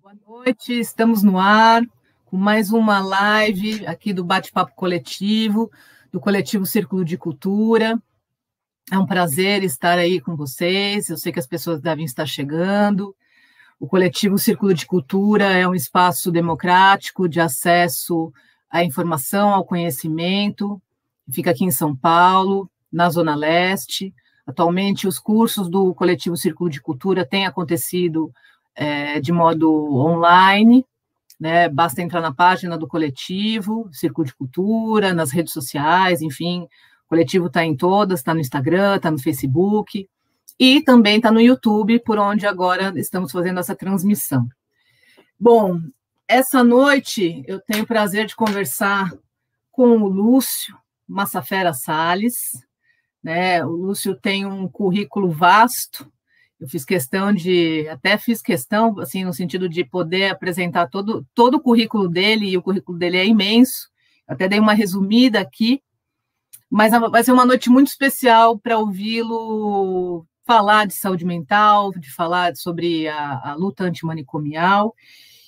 Boa noite, estamos no ar com mais uma live aqui do Bate-Papo Coletivo, do Coletivo Círculo de Cultura. É um prazer estar aí com vocês, eu sei que as pessoas devem estar chegando. O Coletivo Círculo de Cultura é um espaço democrático de acesso à informação, ao conhecimento, fica aqui em São Paulo, na Zona Leste. Atualmente, os cursos do Coletivo Círculo de Cultura têm acontecido de modo online, né? Basta entrar na página do coletivo, Círculo de Cultura, nas redes sociais, enfim, o coletivo está em todas, está no Instagram, está no Facebook, e também está no YouTube, por onde agora estamos fazendo essa transmissão. Bom, essa noite eu tenho o prazer de conversar com o Lúcio Massafera Salles, né? O Lúcio tem um currículo vasto. Eu fiz questão, assim, no sentido de poder apresentar todo o currículo dele, e o currículo dele é imenso. Até dei uma resumida aqui, mas vai ser uma noite muito especial para ouvi-lo falar de saúde mental, de falar sobre a luta antimanicomial.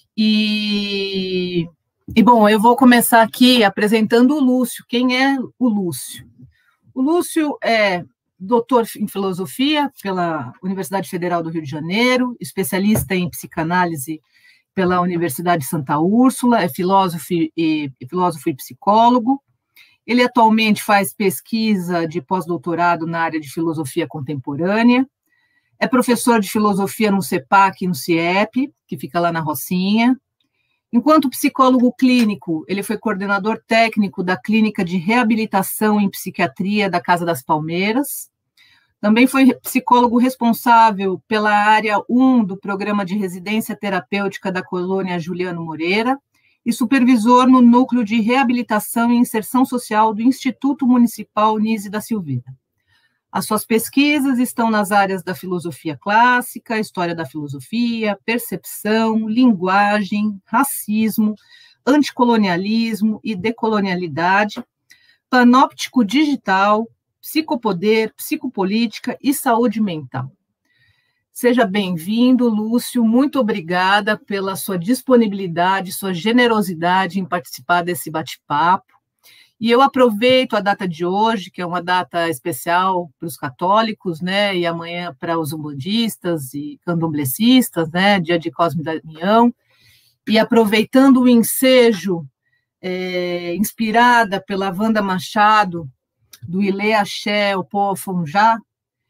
E, bom, eu vou começar aqui apresentando o Lúcio. Quem é o Lúcio? O Lúcio é doutor em filosofia pela Universidade Federal do Rio de Janeiro, especialista em psicanálise pela Universidade Santa Úrsula, é filósofo e psicólogo. Ele atualmente faz pesquisa de pós-doutorado na área de filosofia contemporânea, é professor de filosofia no CEPAC e no CIEP, que fica lá na Rocinha. Enquanto psicólogo clínico, ele foi coordenador técnico da Clínica de Reabilitação em Psiquiatria da Casa das Palmeiras. Também foi psicólogo responsável pela área 1 do Programa de Residência Terapêutica da Colônia Juliano Moreira e supervisor no Núcleo de Reabilitação e Inserção Social do Instituto Municipal Nise da Silveira. As suas pesquisas estão nas áreas da filosofia clássica, história da filosofia, percepção, linguagem, racismo, anticolonialismo e decolonialidade, panóptico digital, psicopoder, psicopolítica e saúde mental. Seja bem-vindo, Lúcio, muito obrigada pela sua disponibilidade, sua generosidade em participar desse bate-papo. E eu aproveito a data de hoje, que é uma data especial para os católicos, né, e amanhã para os umbandistas e candomblecistas, né, dia de Cosme e Damião, e aproveitando o ensejo inspirada pela Wanda Machado, do Ilê Axé, o Pofonjá,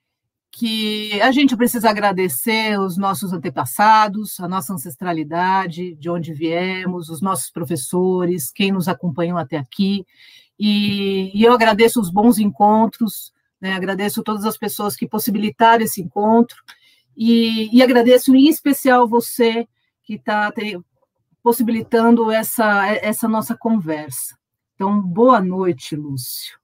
que a gente precisa agradecer os nossos antepassados, a nossa ancestralidade, de onde viemos, os nossos professores, quem nos acompanhou até aqui, e eu agradeço os bons encontros, né, agradeço todas as pessoas que possibilitaram esse encontro, e agradeço em especial você que está possibilitando essa nossa conversa. Então, boa noite, Lúcio.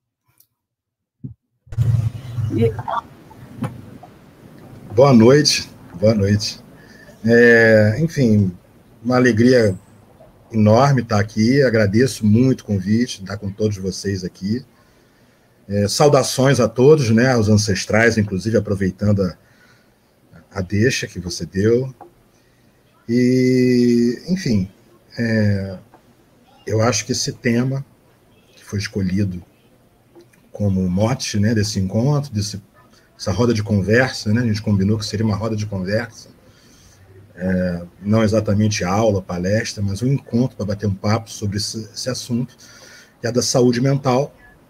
Boa noite, boa noite. Enfim, uma alegria enorme estar aqui, agradeço muito o convite, estar com todos vocês aqui. Saudações a todos, né, aos ancestrais, inclusive aproveitando a deixa que você deu. E, enfim, eu acho que esse tema que foi escolhido como mote, né, desse encontro, essa roda de conversa, né, a gente combinou que seria uma roda de conversa, não exatamente aula, palestra, mas um encontro para bater um papo sobre esse assunto, que é da saúde mental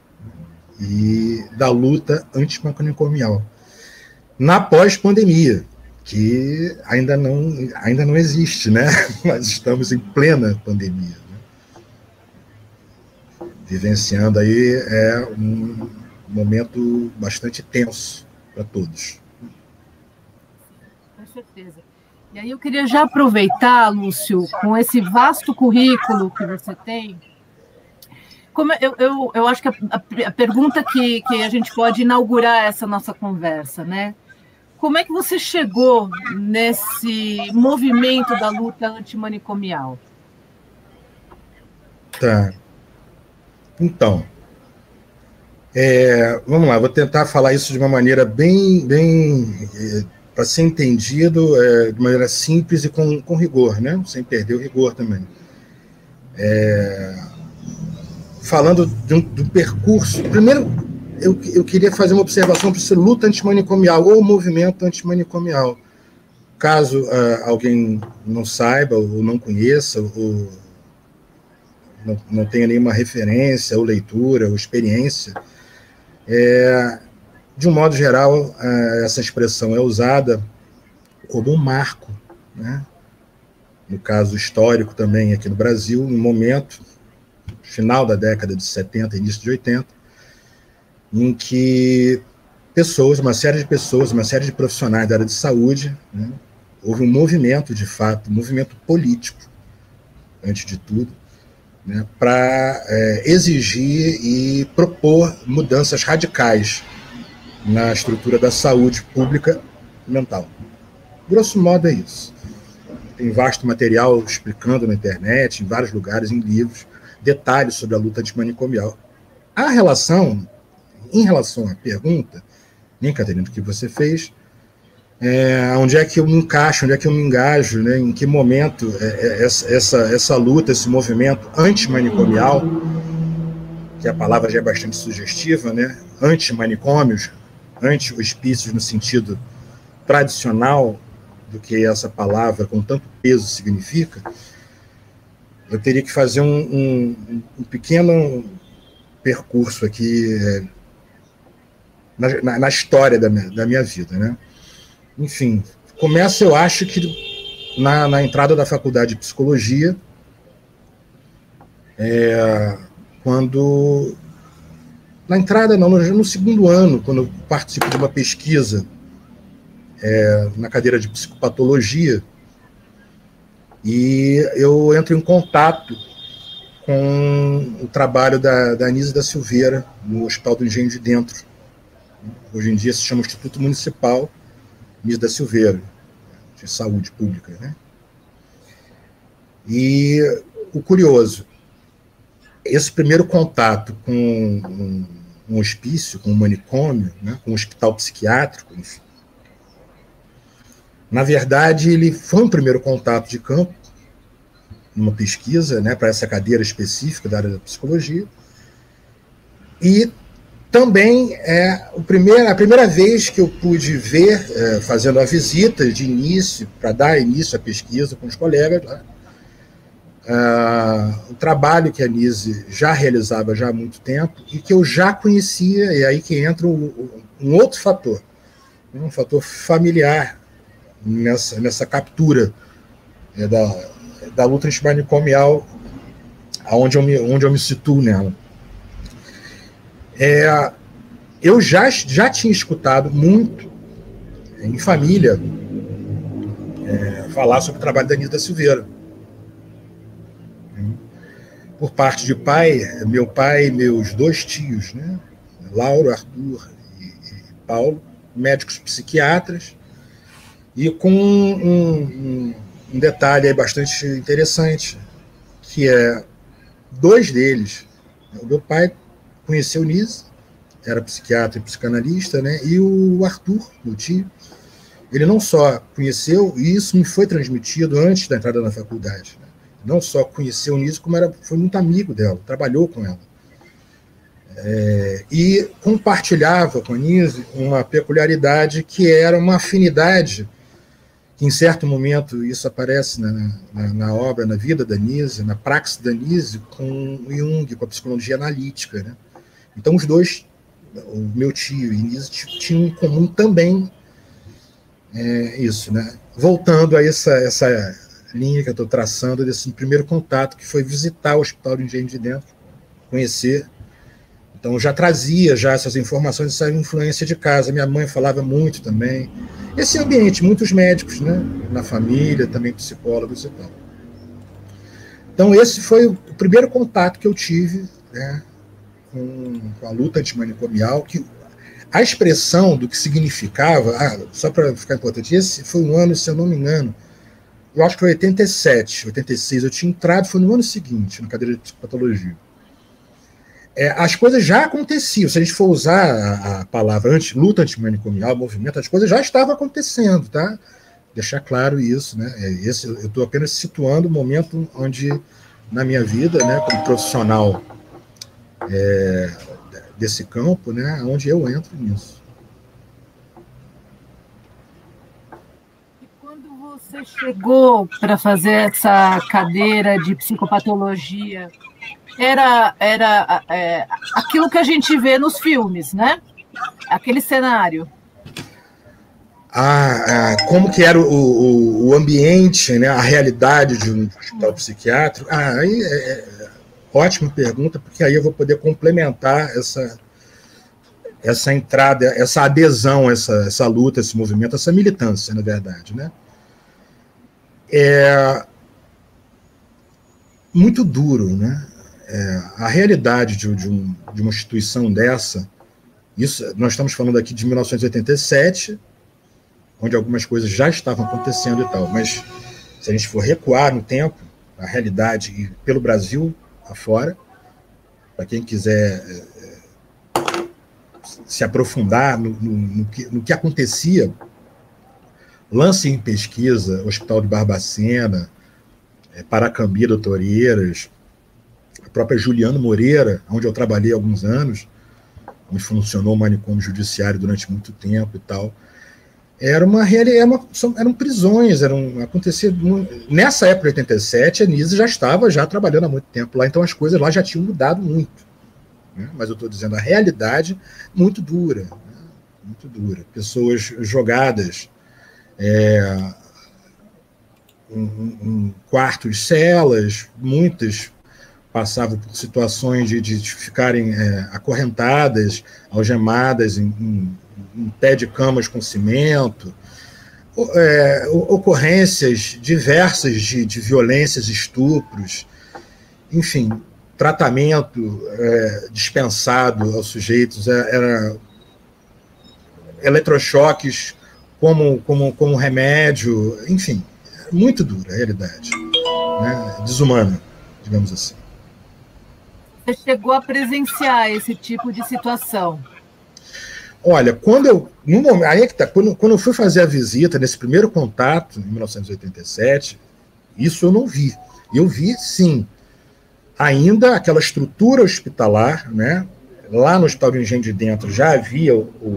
e da luta antimanicomial na pós-pandemia, que ainda não existe, né? Nós estamos em plena pandemia, né? Vivenciando aí um momento bastante tenso para todos. Com certeza. E aí eu queria já aproveitar, Lúcio, com esse vasto currículo que você tem, eu acho que a pergunta que a gente pode inaugurar essa nossa conversa, né? Como é que você chegou nesse movimento da luta antimanicomial? Tá. Então, vamos lá, vou tentar falar isso de uma maneira bem para ser entendido de maneira simples e com rigor, né? Sem perder o rigor também. Falando do percurso, primeiro eu queria fazer uma observação para essa luta antimanicomial ou movimento antimanicomial. Caso alguém não saiba ou não conheça ou não tenha nenhuma referência ou leitura ou experiência, de um modo geral, essa expressão é usada como um marco, né? No caso histórico também aqui no Brasil, no momento, final da década de 70, início de 80, em que uma série de pessoas, uma série de profissionais da área de saúde, né, houve um movimento, de fato, um movimento político, antes de tudo, né, para exigir e propor mudanças radicais na estrutura da saúde pública mental. Grosso modo é isso. Tem vasto material explicando na internet, em vários lugares, em livros, detalhes sobre a luta antimanicomial. Em relação à pergunta, né, Catarina, que você fez, onde é que eu me encaixo, onde é que eu me engajo, né, em que momento essa luta, esse movimento antimanicomial, que a palavra já é bastante sugestiva, né, anti-manicômios, anti-hospícios no sentido tradicional do que essa palavra com tanto peso significa, eu teria que fazer um pequeno percurso aqui na história da minha vida, né? Enfim, começa, eu acho que na entrada da faculdade de psicologia, quando... Na entrada, não, no segundo ano, quando eu participo de uma pesquisa na cadeira de psicopatologia, e eu entro em contato com o trabalho da Anísia da Silveira, no Hospital do Engenho de Dentro. Hoje em dia se chama Instituto Municipal Anísia da Silveira, de Saúde Pública, né? E o curioso, esse primeiro contato com um hospício, com um manicômio, né, com um hospital psiquiátrico, enfim, na verdade, ele foi um primeiro contato de campo, numa pesquisa, né, para essa cadeira específica da área da psicologia, e também a primeira vez que eu pude ver, fazendo a visita de início, para dar início à pesquisa com os colegas, o trabalho que a Anísia já realizava já há muito tempo e que eu já conhecia, e aí que entra um outro fator, um fator familiar nessa captura da luta antimanicomial, onde eu me situo nela. Eu já tinha escutado muito em família falar sobre o trabalho da Anísia da Silveira. Por parte de pai, meu pai e meus dois tios, né, Lauro, Arthur e Paulo, médicos psiquiatras, e com um detalhe aí bastante interessante, que dois deles, o meu pai conheceu Anísia, era psiquiatra e psicanalista, né, e o Arthur, meu tio, ele não só conheceu, e isso me foi transmitido antes da entrada na faculdade, né, não só conheceu Anísia, como foi muito amigo dela, trabalhou com ela. E compartilhava com a Anísia uma peculiaridade que era uma afinidade, que em certo momento isso aparece na obra, na vida da Anísia, na praxis da Anísia, com o Jung, com a psicologia analítica, né? Então os dois, o meu tio e a Anísia, tinham em comum também isso, né? Voltando a essa linha que eu estou traçando desse primeiro contato, que foi visitar o Hospital do Engenho de Dentro, conhecer. Então, eu já trazia essas informações, essa influência de casa. Minha mãe falava muito também. Esse ambiente, muitos médicos, né, na família, também psicólogos e tal. Então, esse foi o primeiro contato que eu tive, né, com a luta antimanicomial, que a expressão do que significava, só para ficar importante, esse foi um ano, se eu não me engano, eu acho que foi 87, 86, eu tinha entrado, foi no ano seguinte, na cadeira de psicopatologia. as coisas já aconteciam. Se a gente for usar a palavra luta antimanicomial, movimento, as coisas já estavam acontecendo, tá? Deixar claro isso, né? Eu estou apenas situando o momento onde, na minha vida, né, como profissional desse campo, né, onde eu entro nisso. E quando você chegou para fazer essa cadeira de psicopatologia, era aquilo que a gente vê nos filmes, né? Aquele cenário. Como que era o ambiente, né, a realidade de um hospital psiquiátrico? Aí ótima pergunta, porque aí eu vou poder complementar essa entrada, essa adesão, essa luta, esse movimento, essa militância, na verdade, né? É muito duro, né? A realidade de uma instituição dessa, isso, nós estamos falando aqui de 1987, onde algumas coisas já estavam acontecendo e tal, mas se a gente for recuar no tempo, a realidade, e pelo Brasil afora, para quem quiser se aprofundar no que acontecia, lance em pesquisa Hospital de Barbacena, Paracambi, Doutor Eiras, a própria Juliano Moreira, onde eu trabalhei há alguns anos, onde funcionou o manicômio judiciário durante muito tempo e tal. Eram prisões, acontecia nessa época de 87, a Nise já estava trabalhando há muito tempo lá, então as coisas lá já tinham mudado muito, né? Mas eu estou dizendo a realidade muito dura, né? Muito dura, pessoas jogadas em quartos, celas, muitas passavam por situações de ficarem acorrentadas, algemadas em pé de camas com cimento, ocorrências diversas de violências, estupros, enfim, tratamento dispensado aos sujeitos, eletrochoques como remédio, enfim, muito dura a realidade, né? Desumana, digamos assim. Você chegou a presenciar esse tipo de situação? Olha, quando eu fui fazer a visita, nesse primeiro contato, em 1987, isso eu não vi. Eu vi, sim, ainda aquela estrutura hospitalar, né? Lá no Hospital do Engenho de Dentro já havia,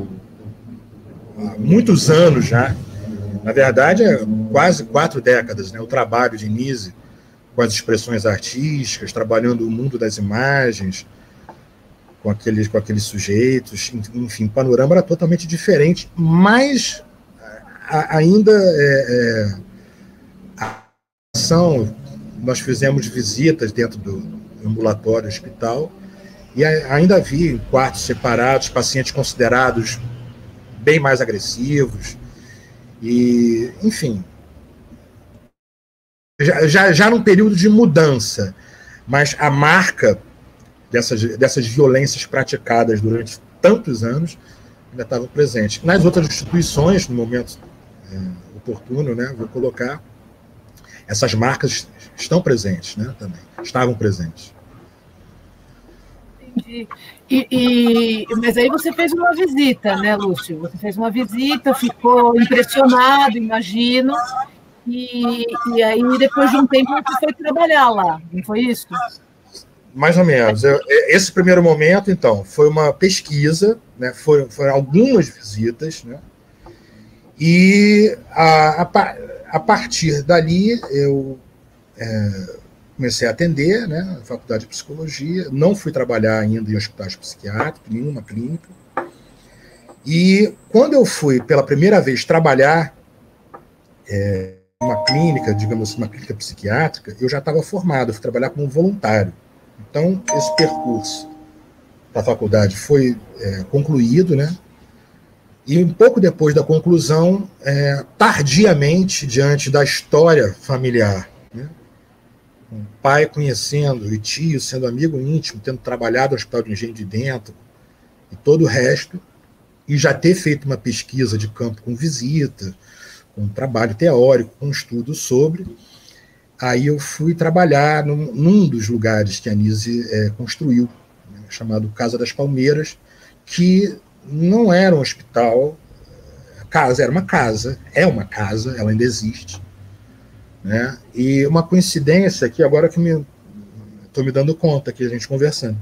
há muitos anos já, na verdade, quase 4 décadas, né? O trabalho de Nise com as expressões artísticas, trabalhando o mundo das imagens, com aqueles sujeitos, enfim, o panorama era totalmente diferente, mas ainda nós fizemos visitas dentro do ambulatório hospital e ainda havia em quartos separados pacientes considerados bem mais agressivos e, enfim, já num período de mudança, mas a marca dessas violências praticadas durante tantos anos ainda estavam presentes. Nas outras instituições, no momento oportuno, né, vou colocar, essas marcas estão presentes, né, também, estavam presentes. Entendi. Mas aí você fez uma visita, né, Lúcio? Você fez uma visita, ficou impressionado, imagino, e aí depois de um tempo você foi trabalhar lá, não foi isso? Mais ou menos. Esse primeiro momento, então, foi uma pesquisa, né, foram algumas visitas, né, e a partir dali eu comecei a atender, né, na faculdade de psicologia, não fui trabalhar ainda em hospitais psiquiátricos, nenhuma clínica, e quando eu fui pela primeira vez trabalhar uma clínica, digamos assim, uma clínica psiquiátrica, eu já estava formado, eu fui trabalhar como voluntário. Então, esse percurso da faculdade foi concluído, né? E um pouco depois da conclusão, tardiamente, diante da história familiar, né? Um pai conhecendo, e tio sendo amigo íntimo, tendo trabalhado no Hospital do Engenho de Dentro, e todo o resto, e já ter feito uma pesquisa de campo com visita, com um trabalho teórico, com um estudo sobre. Aí eu fui trabalhar num dos lugares que a Nise construiu, chamado Casa das Palmeiras, que não era um hospital, era uma casa, ela ainda existe, né? E uma coincidência aqui, agora que estou me dando conta aqui, a gente conversando.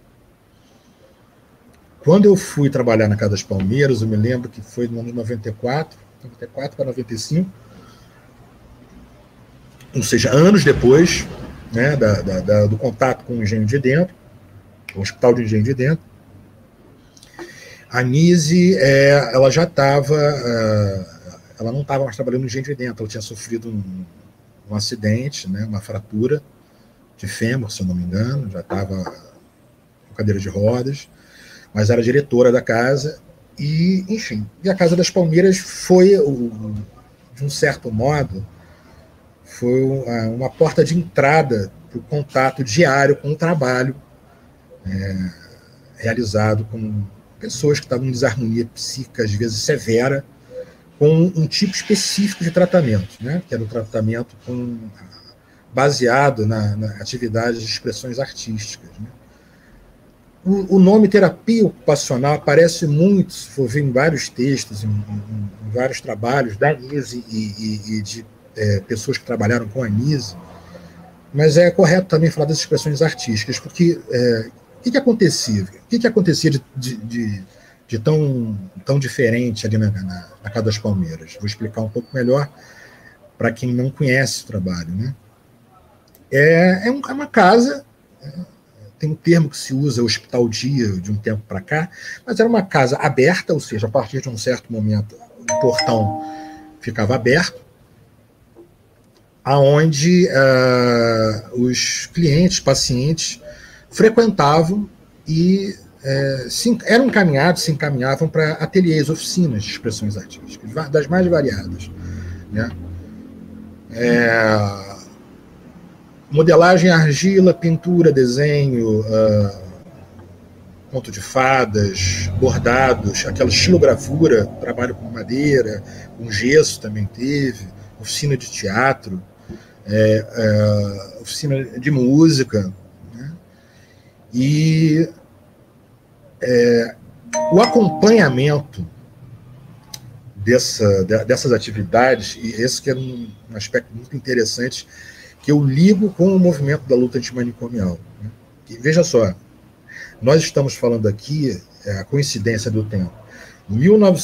Quando eu fui trabalhar na Casa das Palmeiras, eu me lembro que foi no ano de 94 para 95, ou seja, anos depois, né, do contato com o Engenho de Dentro, o Hospital de Engenho de Dentro, a Nise, ela já estava, ela não estava mais trabalhando no Engenho de Dentro, ela tinha sofrido um acidente, né, uma fratura de fêmur, se eu não me engano, já estava com cadeira de rodas, mas era diretora da casa, e, enfim, e a Casa das Palmeiras foi, de um certo modo, foi uma porta de entrada para o contato diário com o trabalho realizado com pessoas que estavam em desarmonia psíquica, às vezes severa, com um tipo específico de tratamento, né? Que era o tratamento baseado na atividade de expressões artísticas, né? O nome terapia ocupacional aparece muito, se for ver em vários textos, em vários trabalhos da Nise e de pessoas que trabalharam com a Nise, mas é correto também falar das expressões artísticas, porque o que acontecia? O que acontecia de tão diferente ali na Casa das Palmeiras? Vou explicar um pouco melhor para quem não conhece o trabalho, né? É uma casa, tem um termo que se usa, hospital dia, de um tempo para cá, mas era uma casa aberta, ou seja, a partir de um certo momento o portão ficava aberto, aonde os clientes, pacientes, frequentavam e eram encaminhados, se encaminhavam para ateliês, oficinas de expressões artísticas, das mais variadas, né? Modelagem, argila, pintura, desenho, conto de fadas, bordados, aquela estilogravura, trabalho com madeira, com gesso também teve, oficina de teatro, oficina de música, né? E o acompanhamento dessas atividades, e esse que é um aspecto muito interessante, que eu ligo com o movimento da luta antimanicomial, né? E veja só, nós estamos falando aqui, a coincidência do tempo, em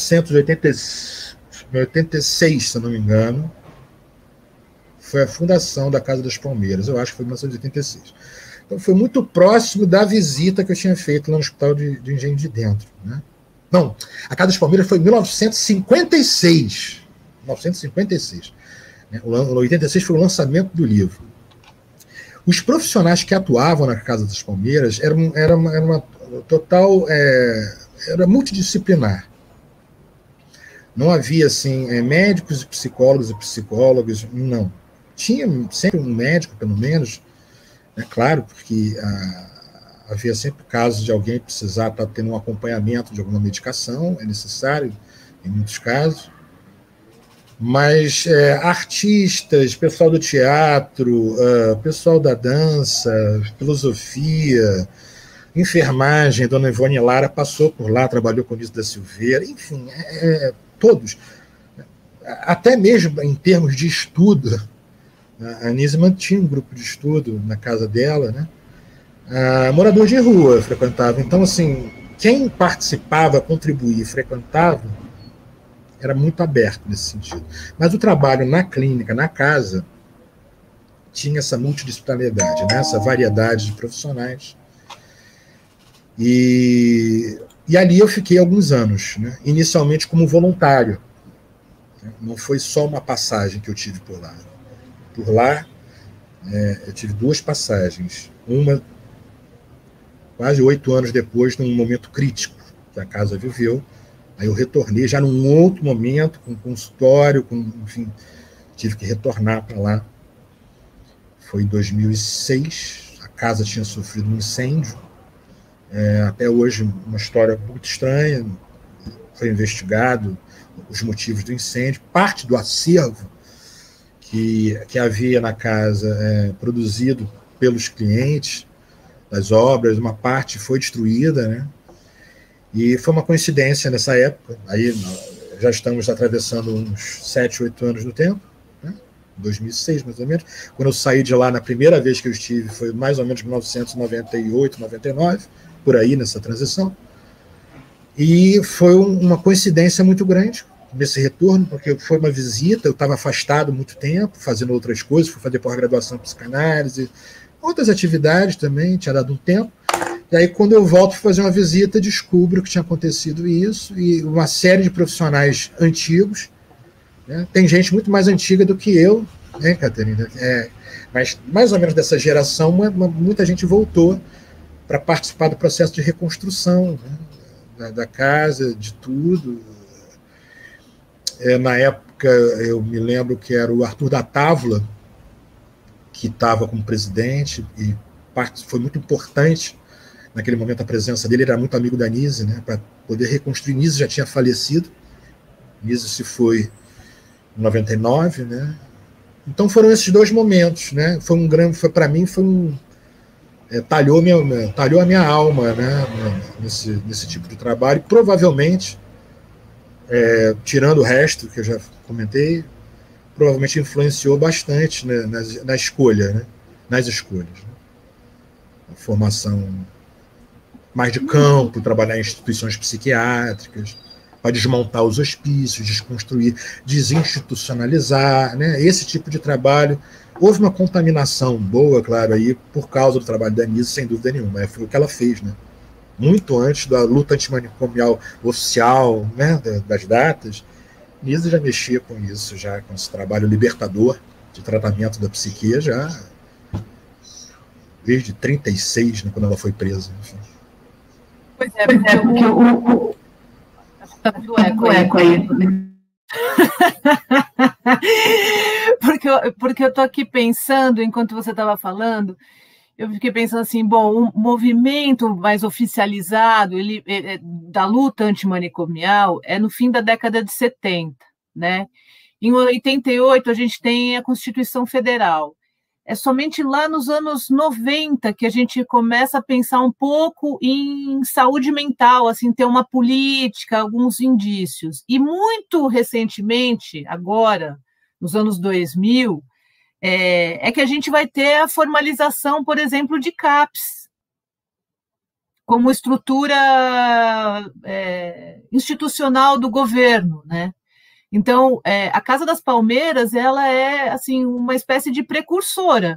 1986, se eu não me engano, foi a fundação da Casa das Palmeiras, eu acho que foi em 1986. Então foi muito próximo da visita que eu tinha feito lá no Hospital de Engenho de Dentro, né? Não, a Casa das Palmeiras foi em 1956. 1956. O 86 foi o lançamento do livro. Os profissionais que atuavam na Casa das Palmeiras era uma total, era multidisciplinar. Não havia assim médicos e psicólogos, não. Tinha sempre um médico, pelo menos, né, claro, porque havia sempre casos de alguém precisar estar tendo um acompanhamento de alguma medicação, é necessário em muitos casos. Mas artistas, pessoal do teatro, pessoal da dança, filosofia, enfermagem, dona Ivone Lara passou por lá, trabalhou com Nise da Silveira, enfim, todos. Até mesmo em termos de estudo, a Nise mantinha um grupo de estudo na casa dela, né? Morador de rua frequentava. Então, assim, quem participava, contribuía, frequentava, era muito aberto nesse sentido. Mas o trabalho na clínica, na casa, tinha essa multidisciplinaridade, né? Essa variedade de profissionais. E ali eu fiquei alguns anos, né? Inicialmente como voluntário. Não foi só uma passagem que eu tive por lá. Por lá, eu tive 2 passagens. Uma, quase 8 anos depois, num momento crítico que a casa viveu. Aí eu retornei já num outro momento, com consultório, enfim, tive que retornar para lá. Foi em 2006, a casa tinha sofrido um incêndio. Até hoje, uma história muito estranha. Foi investigado os motivos do incêndio. Parte do acervo que havia na casa produzido pelos clientes das obras, uma parte foi destruída, né? E foi uma coincidência nessa época, aí já estamos atravessando uns 7, 8 anos do tempo, né? 2006, mais ou menos. Quando eu saí de lá, na primeira vez que eu estive, foi mais ou menos 1998, 99, por aí, nessa transição. E foi uma coincidência muito grande nesse retorno, porque foi uma visita, eu estava afastado muito tempo, fazendo outras coisas, fui fazer pós-graduação em psicanálise, outras atividades também, tinha dado um tempo. E aí, quando eu volto para fazer uma visita, descubro que tinha acontecido isso, e uma série de profissionais antigos, né? Tem gente muito mais antiga do que eu, né, Catarina? Mas mais ou menos dessa geração, muita gente voltou para participar do processo de reconstrução, né, da casa, de tudo. Na época, eu me lembro que era o Arthur da Távola, que estava como presidente, e foi muito importante naquele momento a presença dele, era muito amigo da Nise, né, para poder reconstruir. Nise já tinha falecido, Nise se foi em 99, né? Então foram esses dois momentos, né? Para mim talhou a minha alma, né, nesse tipo de trabalho. E provavelmente, tirando o resto que eu já comentei, provavelmente influenciou bastante, né, na escolha, né, nas escolhas, né? A formação mais de campo, trabalhar em instituições psiquiátricas, para desmontar os hospícios, desconstruir, desinstitucionalizar, né? Esse tipo de trabalho. Houve uma contaminação boa, claro, aí, por causa do trabalho da Nise, sem dúvida nenhuma. Foi o que ela fez, né? Muito antes da luta antimanicomial oficial, né, das datas, Nise já mexia com isso, já com esse trabalho libertador de tratamento da psique, já desde 1936, né, quando ela foi presa. Enfim. Pois é, porque o tá tudo eco aí. Porque eu tô aqui pensando, enquanto você estava falando, eu fiquei pensando assim, bom, um movimento mais oficializado da luta antimanicomial é no fim da década de 70, né? Em 88 a gente tem a Constituição Federal. É somente lá nos anos 90 que a gente começa a pensar um pouco em saúde mental, assim, ter uma política, alguns indícios. E muito recentemente, agora, nos anos 2000, que a gente vai ter a formalização, por exemplo, de CAPS, como estrutura institucional do governo, né? Então, a Casa das Palmeiras, ela é, assim, uma espécie de precursora.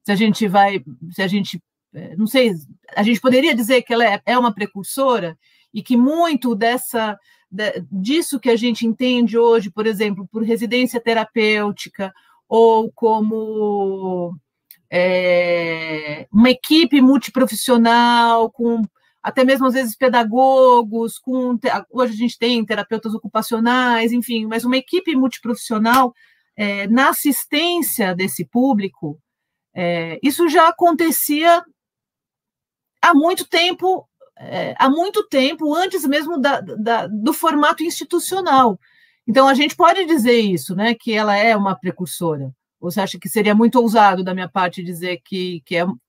Não sei, a gente poderia dizer que ela é uma precursora e que muito disso que a gente entende hoje, por exemplo, por residência terapêutica ou como uma equipe multiprofissional com até mesmo, às vezes, pedagogos, hoje a gente tem terapeutas ocupacionais, enfim, mas uma equipe multiprofissional na assistência desse público, isso já acontecia há muito tempo antes mesmo do formato institucional. Então, a gente pode dizer isso, né, que ela é uma precursora. Ou você acha que seria muito ousado da minha parte dizer que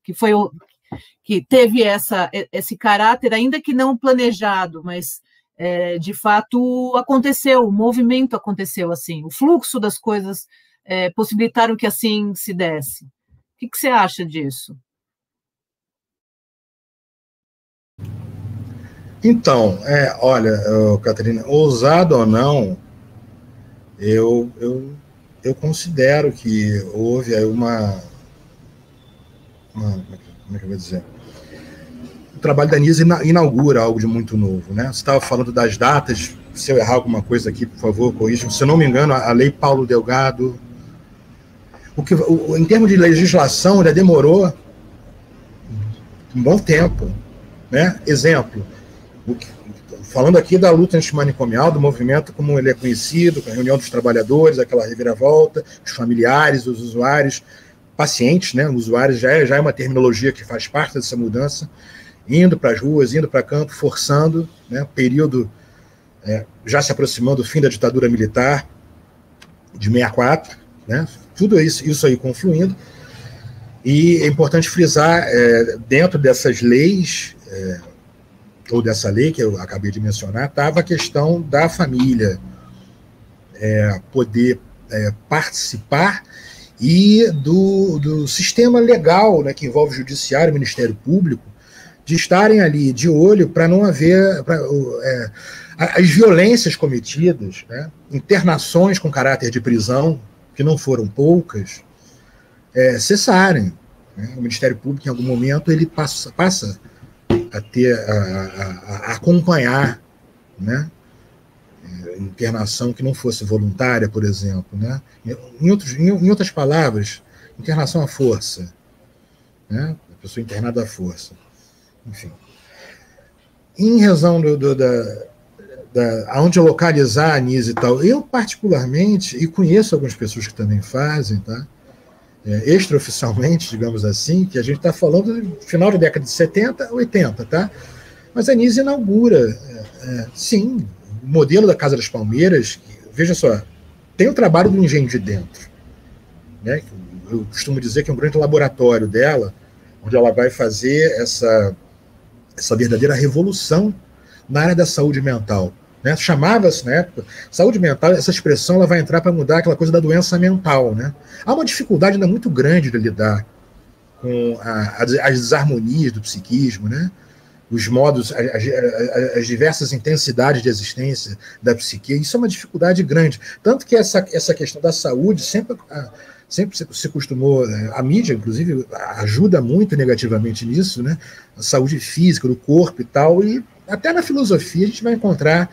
teve esse caráter, ainda que não planejado, mas, de fato, aconteceu, o movimento aconteceu assim, o fluxo das coisas possibilitaram que assim se desse. O que você acha disso? Então, olha, Catarina, ousado ou não, eu considero que houve aí como é que eu vou dizer? O trabalho da Nise inaugura algo de muito novo, né? Você estava falando das datas, se eu errar alguma coisa aqui, por favor, corrija. Se eu não me engano, a Lei Paulo Delgado, em termos de legislação, já demorou um bom tempo, né? Exemplo, falando aqui da luta antimanicomial, do movimento como ele é conhecido, com a reunião dos trabalhadores, aquela reviravolta, os familiares, os usuários, pacientes, né? Usuários já é uma terminologia que faz parte dessa mudança, indo para as ruas, indo para campo, forçando, né? Período já se aproximando do fim da ditadura militar de 64, né? Tudo isso aí confluindo. E é importante frisar, dentro dessas leis, ou dessa lei que eu acabei de mencionar, estava a questão da família poder participar e do sistema legal, né, que envolve o judiciário, o Ministério Público, de estarem ali de olho para não haver as violências cometidas, né, internações com caráter de prisão, que não foram poucas, cessarem. Né? O Ministério Público, em algum momento, ele passa a ter a acompanhar, né, internação que não fosse voluntária, por exemplo, né? Em outras palavras, internação à força, né? A pessoa internada à força. Enfim. Em razão aonde localizar a Anísia e tal, eu particularmente, e conheço algumas pessoas que também fazem, tá? Extraoficialmente, digamos assim, que a gente está falando do final da década de 70, 80, tá? Mas a Anísia inaugura, sim, o modelo da Casa das Palmeiras, veja só, tem o trabalho do engenho de dentro, né? Eu costumo dizer que é um grande laboratório dela, onde ela vai fazer essa verdadeira revolução na área da saúde mental. Né? Chamava-se, na época, saúde mental, essa expressão ela vai entrar para mudar aquela coisa da doença mental. Né? Há uma dificuldade ainda muito grande de lidar com as desarmonias do psiquismo, né? Os modos, as diversas intensidades de existência da psique. Isso é uma dificuldade grande. Tanto que essa questão da saúde sempre se costumou, a mídia, inclusive, ajuda muito negativamente nisso, né? A saúde física, do corpo e tal, e até na filosofia a gente vai encontrar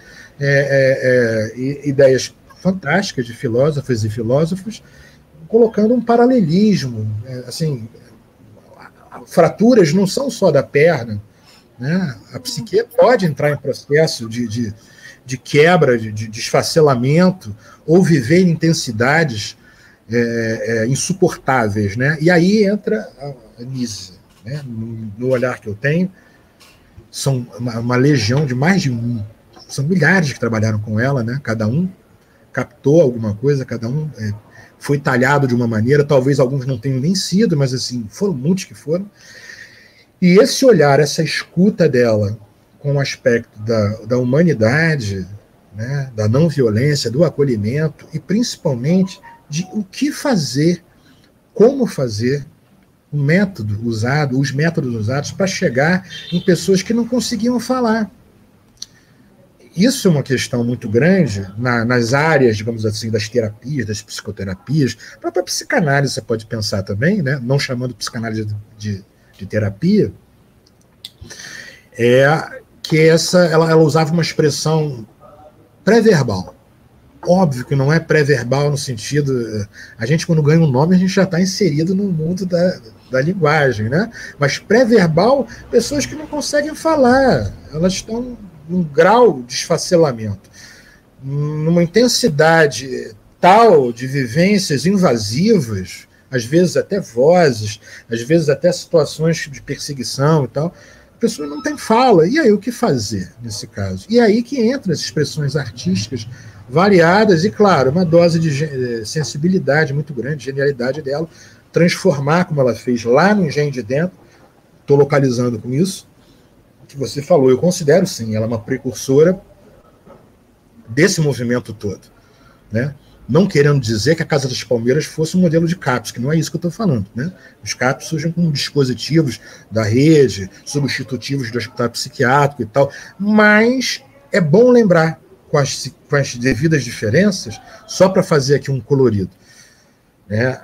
ideias fantásticas de filósofas e filósofos colocando um paralelismo, assim, fraturas não são só da perna, né? A psique pode entrar em processo de quebra, de desfacelamento, ou viver em intensidades insuportáveis, né? E aí entra a Anísia, né? No olhar que eu tenho, são uma legião de mais de são milhares que trabalharam com ela, né? Cada um captou alguma coisa, cada um foi talhado de uma maneira, talvez alguns não tenham nem sido, mas assim, foram muitos que foram. E esse olhar, essa escuta dela com o aspecto da humanidade, né, da não violência, do acolhimento e principalmente de o que fazer, como fazer, o método usado, os métodos usados para chegar em pessoas que não conseguiam falar. Isso é uma questão muito grande nas áreas, digamos assim, das terapias, das psicoterapias. A própria psicanálise você pode pensar também, né, não chamando psicanálise de terapia, que ela usava uma expressão pré-verbal. Óbvio que não é pré-verbal no sentido... A gente, quando ganha um nome, a gente já está inserido no mundo da linguagem, né? Mas pré-verbal, pessoas que não conseguem falar, elas estão num grau de esfacelamento, numa intensidade tal de vivências invasivas, às vezes até vozes, às vezes até situações de perseguição e tal, a pessoa não tem fala. E aí o que fazer nesse caso? E aí que entram as expressões artísticas variadas e, claro, uma dose de sensibilidade muito grande, genialidade dela, transformar, como ela fez lá no Engenho de Dentro. Estou localizando com isso, que você falou, eu considero sim, ela é uma precursora desse movimento todo, né? Não querendo dizer que a Casa das Palmeiras fosse um modelo de CAPS, que não é isso que eu estou falando, né? Os CAPS surgem com dispositivos da rede, substitutivos do hospital psiquiátrico e tal, mas é bom lembrar, com as devidas diferenças, só para fazer aqui um colorido, né?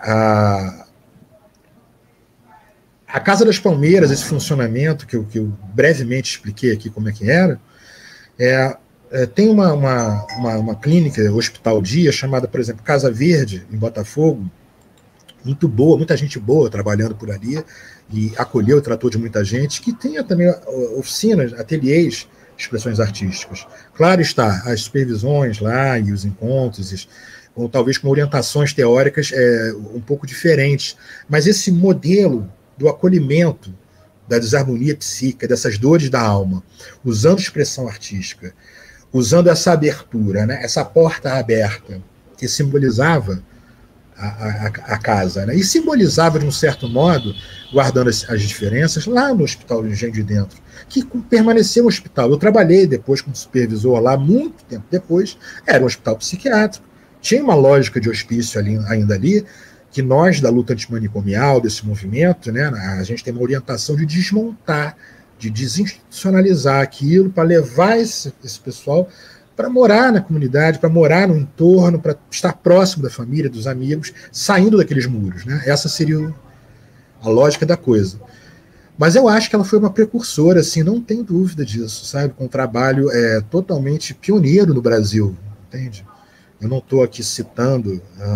A Casa das Palmeiras, esse funcionamento que eu brevemente expliquei aqui como é que era, tem uma clínica, hospital dia, chamada, por exemplo, Casa Verde, em Botafogo, muito boa, muita gente boa trabalhando por ali, e acolheu e tratou de muita gente, que tenha também oficinas, ateliês, expressões artísticas. Claro está, as supervisões lá e os encontros, ou talvez com orientações teóricas um pouco diferentes, mas esse modelo do acolhimento, da desarmonia psíquica, dessas dores da alma, usando expressão artística, usando essa abertura, né, essa porta aberta, que simbolizava a casa, né? E simbolizava, de um certo modo, guardando as diferenças, lá no Hospital de Engenho de Dentro, que permaneceu um hospital. Eu trabalhei depois como supervisor lá, muito tempo depois, era um hospital psiquiátrico, tinha uma lógica de hospício ainda ali, que nós, da luta antimanicomial, desse movimento, né, a gente tem uma orientação de desmontar, de desinstitucionalizar aquilo, para levar esse pessoal para morar na comunidade, para morar no entorno, para estar próximo da família, dos amigos, saindo daqueles muros, né? Essa seria a lógica da coisa. Mas eu acho que ela foi uma precursora, assim, não tem dúvida disso, sabe? Com um trabalho totalmente pioneiro no Brasil, entende? Eu não estou aqui citando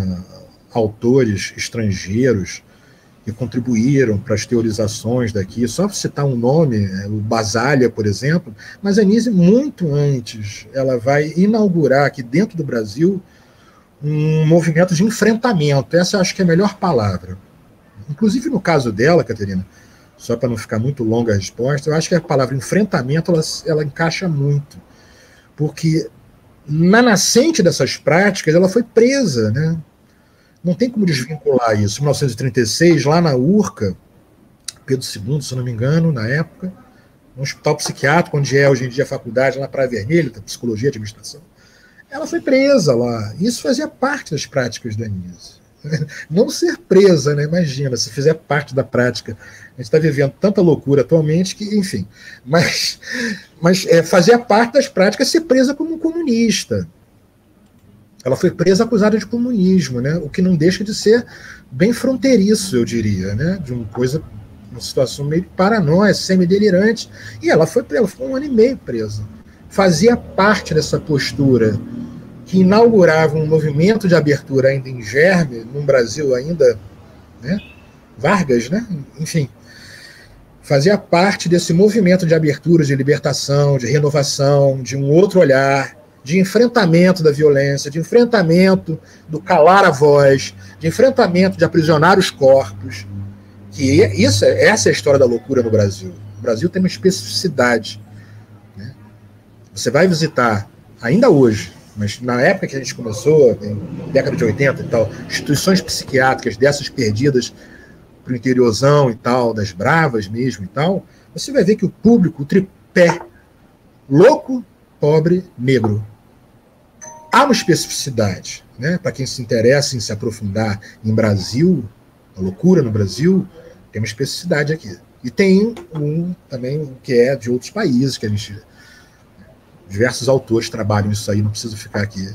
autores estrangeiros que contribuíram para as teorizações daqui, só para citar um nome, o Basaglia, por exemplo, mas a Anísia, muito antes, ela vai inaugurar aqui dentro do Brasil um movimento de enfrentamento, essa eu acho que é a melhor palavra. Inclusive no caso dela, Caterina, só para não ficar muito longa a resposta, eu acho que a palavra enfrentamento ela encaixa muito, porque na nascente dessas práticas ela foi presa, né? Não tem como desvincular isso. Em 1936, lá na URCA, Pedro II, se não me engano, na época, um hospital psiquiátrico, onde é hoje em dia a faculdade, lá na Praia Vermelha, da Psicologia e Administração, ela foi presa lá. Isso fazia parte das práticas da Anísia. Não ser presa, né? Imagina, se fizer parte da prática. A gente está vivendo tanta loucura atualmente que, enfim. Mas fazia parte das práticas ser presa como comunista. Ela foi presa acusada de comunismo, né? O que não deixa de ser bem fronteiriço, eu diria, né? De uma situação meio paranoia, semi-delirante. E ela ficou 1 ano e meio presa. Fazia parte dessa postura que inaugurava um movimento de abertura ainda em germe, num Brasil ainda, né? Vargas, né? Enfim, fazia parte desse movimento de abertura, de libertação, de renovação, de um outro olhar, de enfrentamento da violência, de enfrentamento do calar a voz, de enfrentamento de aprisionar os corpos. Que essa é a história da loucura no Brasil. O Brasil tem uma especificidade, né? Você vai visitar, ainda hoje, mas na época que a gente começou, em década de 80 e tal, instituições psiquiátricas dessas perdidas para o interiorzão e tal, das bravas mesmo e tal, você vai ver que o público, o tripé, louco, pobre, negro. Há uma especificidade, né? Para quem se interessa em se aprofundar em Brasil, a loucura no Brasil, tem uma especificidade aqui. E tem também que é de outros países, que a gente... Diversos autores trabalham isso aí, não preciso ficar aqui.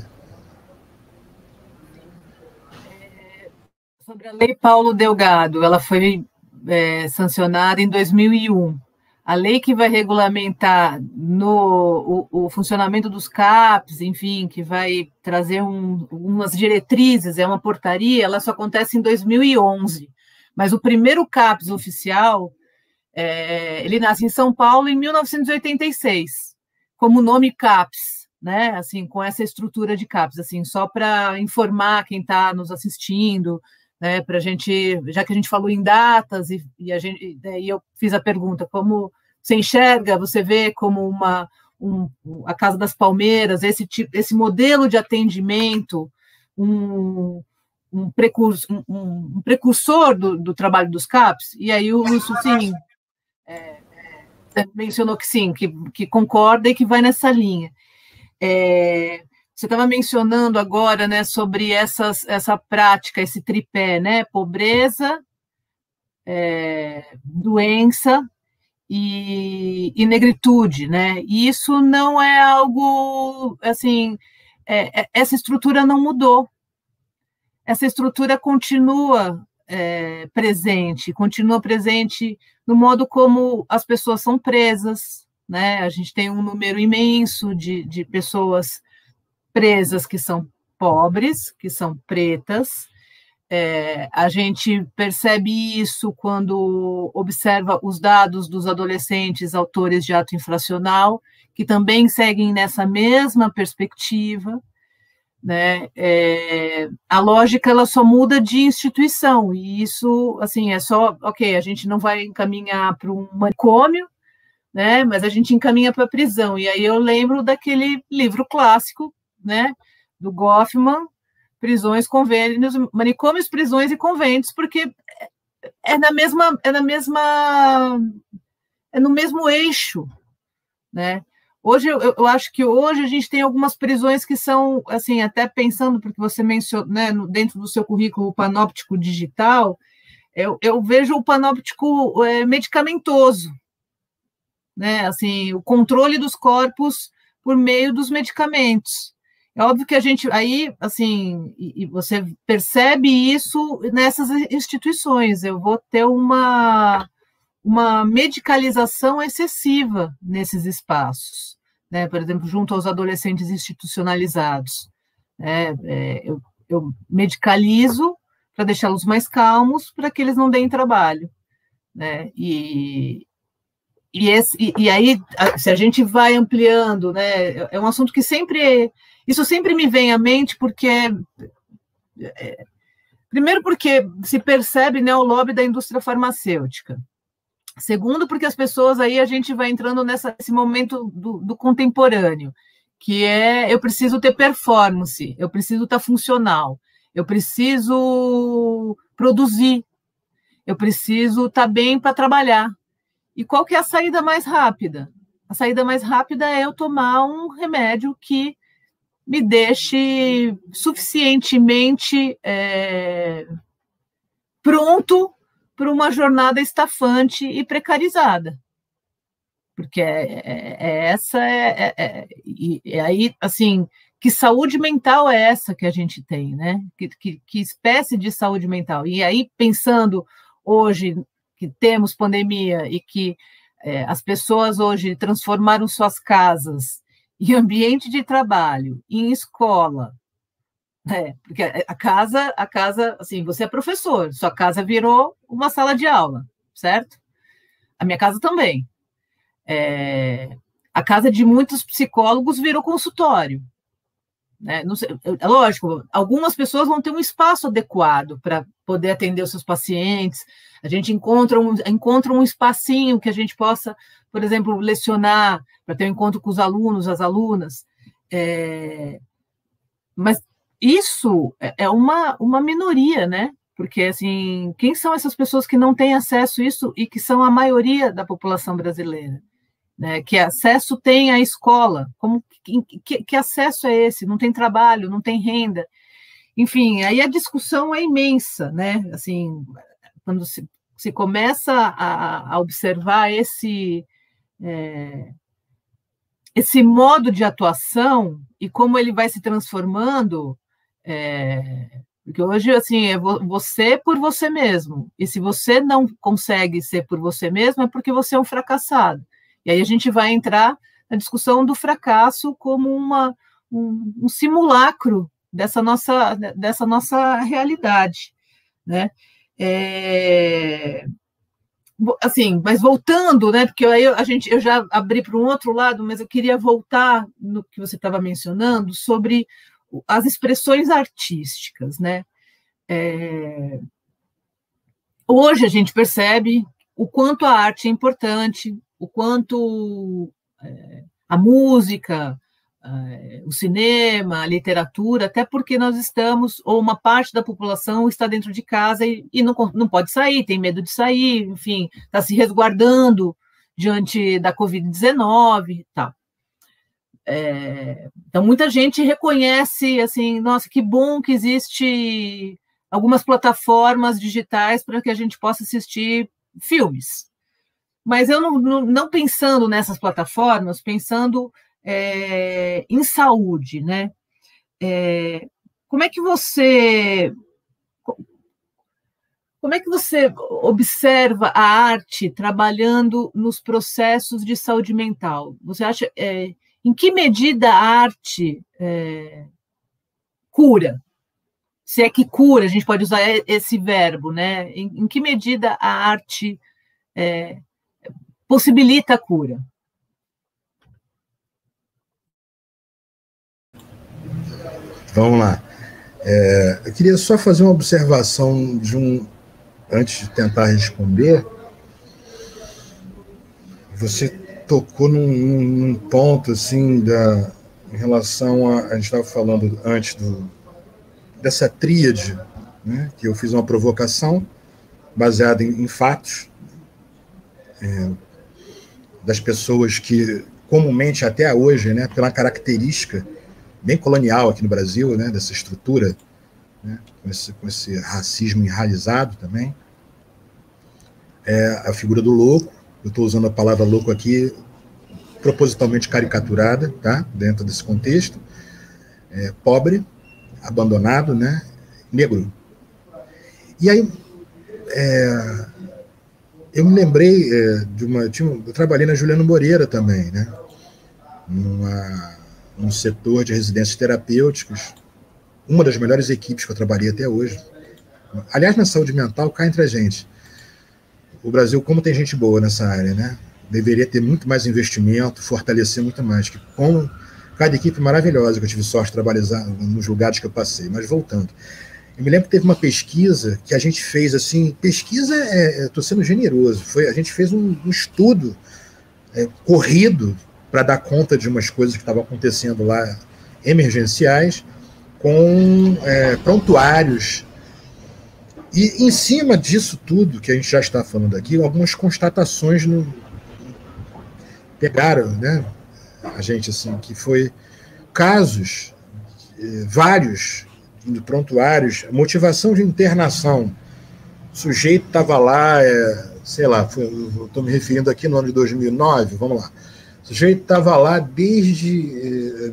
Sobre a Lei Paulo Delgado, ela foi sancionada em 2001. A lei que vai regulamentar o funcionamento dos CAPs, enfim, que vai trazer umas diretrizes, é uma portaria, ela só acontece em 2011. Mas o primeiro CAPs oficial, ele nasce em São Paulo em 1986, como nome CAPs, né? Assim, com essa estrutura de CAPs, assim, só para informar quem está nos assistindo, né, para a gente, já que a gente falou em datas, e eu fiz a pergunta, como você enxerga, você vê como a Casa das Palmeiras, esse modelo de atendimento, um precursor do trabalho dos CAPs? E aí o Lúcio, sim, mencionou que sim, que concorda e que vai nessa linha. Você estava mencionando agora, né, sobre essa prática, esse tripé, né, pobreza, doença e negritude, né? E isso não é algo, assim, essa estrutura não mudou. Essa estrutura continua presente no modo como as pessoas são presas, né? A gente tem um número imenso de pessoas presas que são pobres, que são pretas. A gente percebe isso quando observa os dados dos adolescentes autores de ato infracional, que também seguem nessa mesma perspectiva, né? A lógica ela só muda de instituição, e isso, assim, ok, a gente não vai encaminhar para um manicômio, né? Mas a gente encaminha para a prisão. E aí eu lembro daquele livro clássico, né, do Goffman, prisões, convênios, manicômios, prisões e conventos, porque é no mesmo eixo, né? Hoje, eu acho que hoje a gente tem algumas prisões que são, assim, até pensando, porque você mencionou, né, dentro do seu currículo, o panóptico digital, eu vejo o panóptico medicamentoso, né? Assim, o controle dos corpos por meio dos medicamentos. É óbvio que a gente, aí, assim, e você percebe isso nessas instituições, eu vou ter uma medicalização excessiva nesses espaços, né? Por exemplo, junto aos adolescentes institucionalizados. Eu medicalizo para deixá-los mais calmos, para que eles não deem trabalho, né? E aí, se a gente vai ampliando, né? É um assunto que isso sempre me vem à mente, porque primeiro porque se percebe, né, o lobby da indústria farmacêutica. Segundo, porque as pessoas, aí a gente vai entrando nesse momento do contemporâneo, que eu preciso ter performance, eu preciso estar funcional, eu preciso produzir, eu preciso estar bem para trabalhar. E qual que é a saída mais rápida? A saída mais rápida é eu tomar um remédio que me deixe suficientemente pronto para uma jornada estafante e precarizada. Porque e aí, assim, que saúde mental é essa que a gente tem, né? Que espécie de saúde mental? E aí, pensando hoje que temos pandemia e que as pessoas hoje transformaram suas casas em ambiente de trabalho, em escola, porque a casa, assim, você é professor, sua casa virou uma sala de aula, certo? A minha casa também. A casa de muitos psicólogos virou consultório, né? Não sei, lógico, algumas pessoas vão ter um espaço adequado para poder atender os seus pacientes. A gente encontra um espacinho que a gente possa, por exemplo, lecionar, para ter um encontro com os alunos, as alunas. Mas isso é uma minoria, né? Porque, assim, quem são essas pessoas que não têm acesso a isso e que são a maioria da população brasileira? Né? Que acesso tem à escola? Que acesso é esse? Não tem trabalho, não tem renda. Enfim, aí a discussão é imensa, né? Assim, quando se começa a observar esse modo de atuação e como ele vai se transformando, porque hoje, assim, é você por você mesmo, e se você não consegue ser por você mesmo, é porque você é um fracassado. E aí a gente vai entrar na discussão do fracasso como um simulacro dessa nossa realidade, né? Assim, mas voltando, né? Porque aí eu já abri para um outro lado, mas eu queria voltar no que você estava mencionando sobre as expressões artísticas, né? Hoje a gente percebe o quanto a arte é importante, o quanto a música, o cinema, a literatura, até porque nós estamos, ou uma parte da população está dentro de casa e não pode sair, tem medo de sair, enfim, está se resguardando diante da Covid-19 e tal. Então, muita gente reconhece, assim, nossa, que bom que existe algumas plataformas digitais para que a gente possa assistir filmes. Mas eu não pensando nessas plataformas, pensando em saúde, né? Como é que você observa a arte trabalhando nos processos de saúde mental? Você acha em que medida a arte cura? Se é que cura, a gente pode usar esse verbo, né? Em que medida a arte possibilita a cura? Vamos lá. Eu queria só fazer uma observação antes de tentar responder. Você tocou num ponto assim em relação a gente estava falando antes dessa tríade, né, que eu fiz uma provocação baseada em fatos, das pessoas que comumente até hoje, né, pela característica bem colonial aqui no Brasil, né, dessa estrutura, né, com esse racismo enraizado também, a figura do louco. Eu estou usando a palavra louco aqui propositalmente caricaturada, tá, dentro desse contexto, pobre, abandonado, né, negro. E aí eu me lembrei eu trabalhei na Juliano Moreira também, né, num setor de residências terapêuticas, uma das melhores equipes que eu trabalhei até hoje. Aliás, na saúde mental, cá entre a gente, o Brasil, como tem gente boa nessa área, né, deveria ter muito mais investimento, fortalecer muito mais, que com cada equipe maravilhosa que eu tive sorte de trabalhar nos lugares que eu passei. Mas voltando, eu me lembro que teve uma pesquisa que a gente fez, assim, pesquisa, estou sendo generoso, a gente fez um estudo corrido para dar conta de umas coisas que estavam acontecendo lá, emergenciais, com prontuários. E em cima disso tudo que a gente já está falando aqui, algumas constatações pegaram, né, a gente, assim, que foi casos, vários prontuários, motivação de internação. O sujeito estava lá, sei lá, estou me referindo aqui no ano de 2009, vamos lá. O sujeito estava lá desde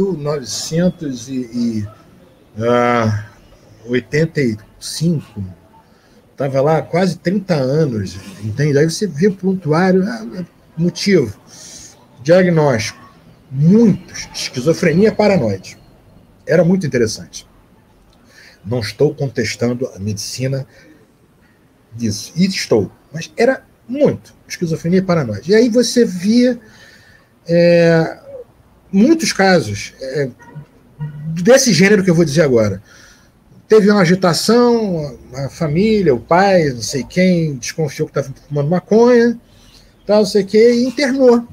1985, estava lá há quase 30 anos, entende? Aí você vê o prontuário, motivo, diagnóstico, muitos, esquizofrenia paranoide. Era muito interessante. Não estou contestando a medicina disso, e estou, mas era muito, esquizofrenia paranoide. E aí você via muitos casos desse gênero que eu vou dizer agora. Teve uma agitação, a família, o pai, não sei quem, desconfiou que estava fumando maconha, tal, não sei o quê, e internou.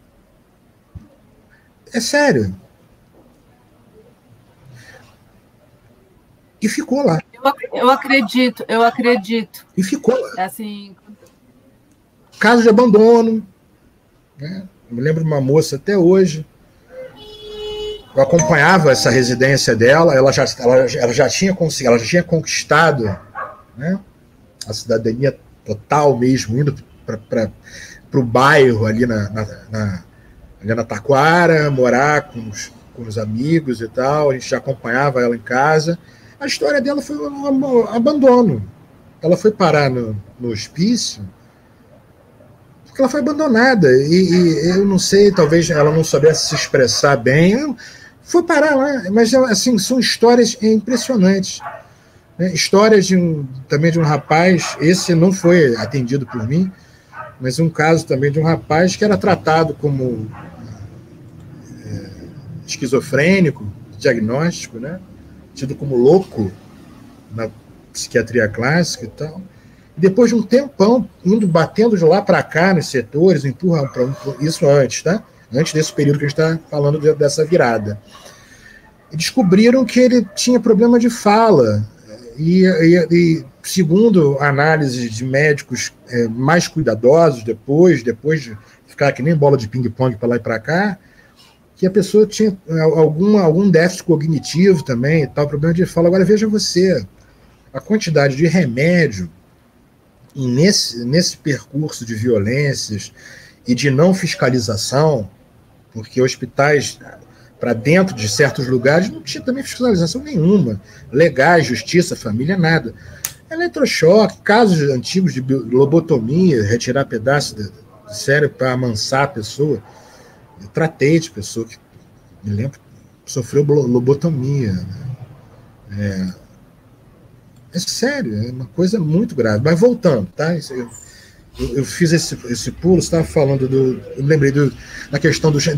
É sério. E ficou lá. Eu acredito. E ficou lá. É assim... Caso de abandono, né? Eu me lembro de uma moça até hoje. Eu acompanhava essa residência dela, ela já tinha conseguido, ela já tinha conquistado, né, a cidadania total mesmo, indo para o bairro ali ali na Taquara, morar com os amigos e tal. A gente já acompanhava ela em casa. A história dela foi um abandono. Ela foi parar no hospício porque ela foi abandonada. E eu não sei, talvez ela não soubesse se expressar bem. Foi parar lá. Mas, assim, são histórias impressionantes. Né? Histórias também de um rapaz, esse não foi atendido por mim, mas um caso também de um rapaz que era tratado como esquizofrênico, diagnóstico, né? Tido como louco na psiquiatria clássica e tal. E depois de um tempão, batendo de lá para cá nos setores, empurram isso antes, tá? Antes desse período que a gente está falando dessa virada. E descobriram que ele tinha problema de fala. E segundo análise de médicos mais cuidadosos, depois de ficar que nem bola de ping-pong para lá e para cá, que a pessoa tinha algum déficit cognitivo também, e tal, problema de fala. Agora veja você, a quantidade de remédio nesse percurso de violências e de não fiscalização, porque hospitais para dentro de certos lugares não tinha também fiscalização nenhuma, legais, justiça, família, nada. Eletrochoque, casos antigos de lobotomia, retirar pedaço do cérebro para amansar a pessoa. Eu tratei de pessoa que, me lembro, sofreu lobotomia. Né? É sério, é uma coisa muito grave. Mas voltando, tá? Eu fiz esse pulo, você estava falando eu lembrei da questão do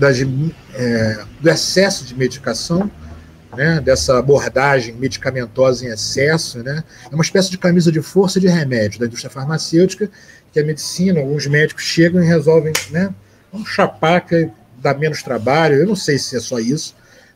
excesso de medicação, né? Dessa abordagem medicamentosa em excesso, né? É uma espécie de camisa de força de remédio da indústria farmacêutica, que a medicina, alguns médicos chegam e resolvem, né? Vamos chapar que dá menos trabalho. Eu não sei se é só isso,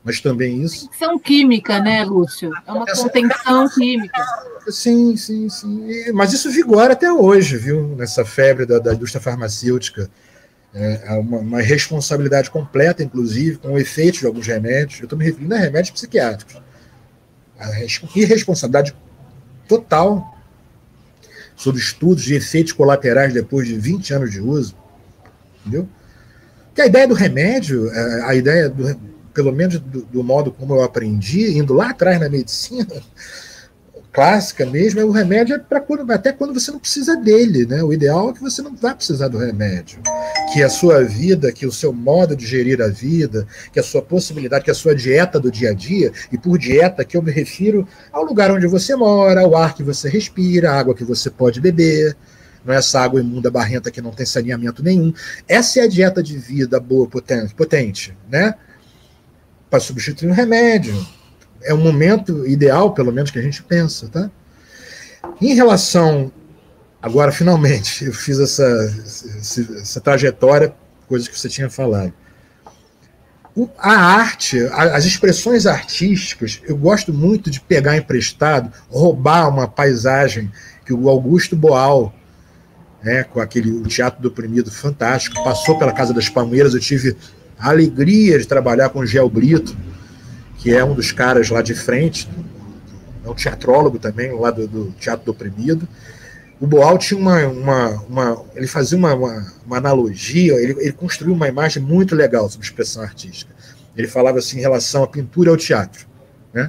mas também isso... Contenção química, né, Lúcio? É uma contenção química. Sim. Mas isso vigora até hoje, viu? Nessa febre da indústria farmacêutica. Há uma responsabilidade completa, inclusive, com o efeito de alguns remédios. Eu estou me referindo a remédios psiquiátricos. A irresponsabilidade total sobre estudos de efeitos colaterais depois de 20 anos de uso. Entendeu? Que a ideia do remédio, a ideia, pelo menos do modo como eu aprendi, indo lá atrás na medicina clássica mesmo, o remédio é para até quando você não precisa dele, né? O ideal é que você não vá precisar do remédio, que a sua vida, que o seu modo de gerir a vida, que a sua possibilidade, que a sua dieta do dia a dia, e por dieta que eu me refiro ao lugar onde você mora, ao ar que você respira, a água que você pode beber, não é essa água imunda, barrenta que não tem saneamento nenhum. Essa é a dieta de vida boa, potente, né? Para substituir um remédio. É um momento ideal, pelo menos, que a gente pensa, tá? Em relação... Agora, finalmente, eu fiz essa trajetória, coisas que você tinha falado. A arte, as expressões artísticas, eu gosto muito de pegar emprestado, roubar uma paisagem que o Augusto Boal, né, com o Teatro do Oprimido fantástico, passou pela Casa das Palmeiras. Eu tive a alegria de trabalhar com o Gel Brito, que é um dos caras lá de frente, é um teatrólogo também, lá do Teatro do Oprimido. O Boal tinha ele fazia uma analogia, ele construiu uma imagem muito legal sobre expressão artística. Ele falava assim em relação à pintura e ao teatro, né?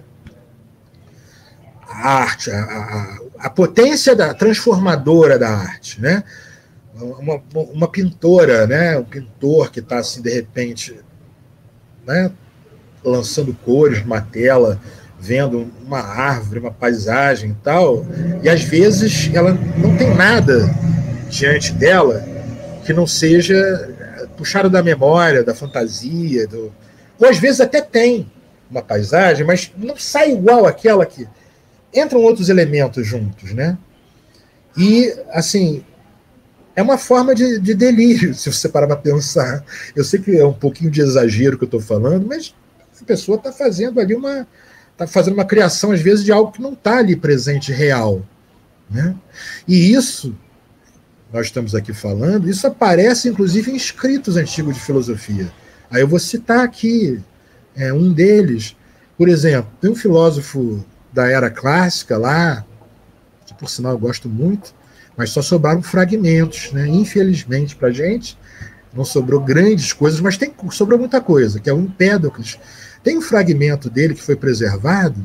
A arte, a potência transformadora da arte, né? Uma pintora, né? Um pintor que está assim, de repente, né? Lançando cores numa tela, vendo uma árvore, uma paisagem e tal, e às vezes ela não tem nada diante dela que não seja puxado da memória, da fantasia, ou às vezes até tem uma paisagem, mas não sai igual àquela que... Entram outros elementos juntos, né? E, assim, é uma forma de delírio, se você parar para pensar. Eu sei que é um pouquinho de exagero que eu estou falando, mas a pessoa está fazendo ali uma criação, às vezes, de algo que não está ali presente, real, né? E isso, nós estamos aqui falando, isso aparece, inclusive, em escritos antigos de filosofia. Aí eu vou citar aqui um deles. Por exemplo, tem um filósofo da era clássica lá, que, por sinal, eu gosto muito, mas só sobraram fragmentos, né? Infelizmente, para a gente, não sobrou grandes coisas, mas sobrou muita coisa, que é o Empédocles. Tem um fragmento dele que foi preservado,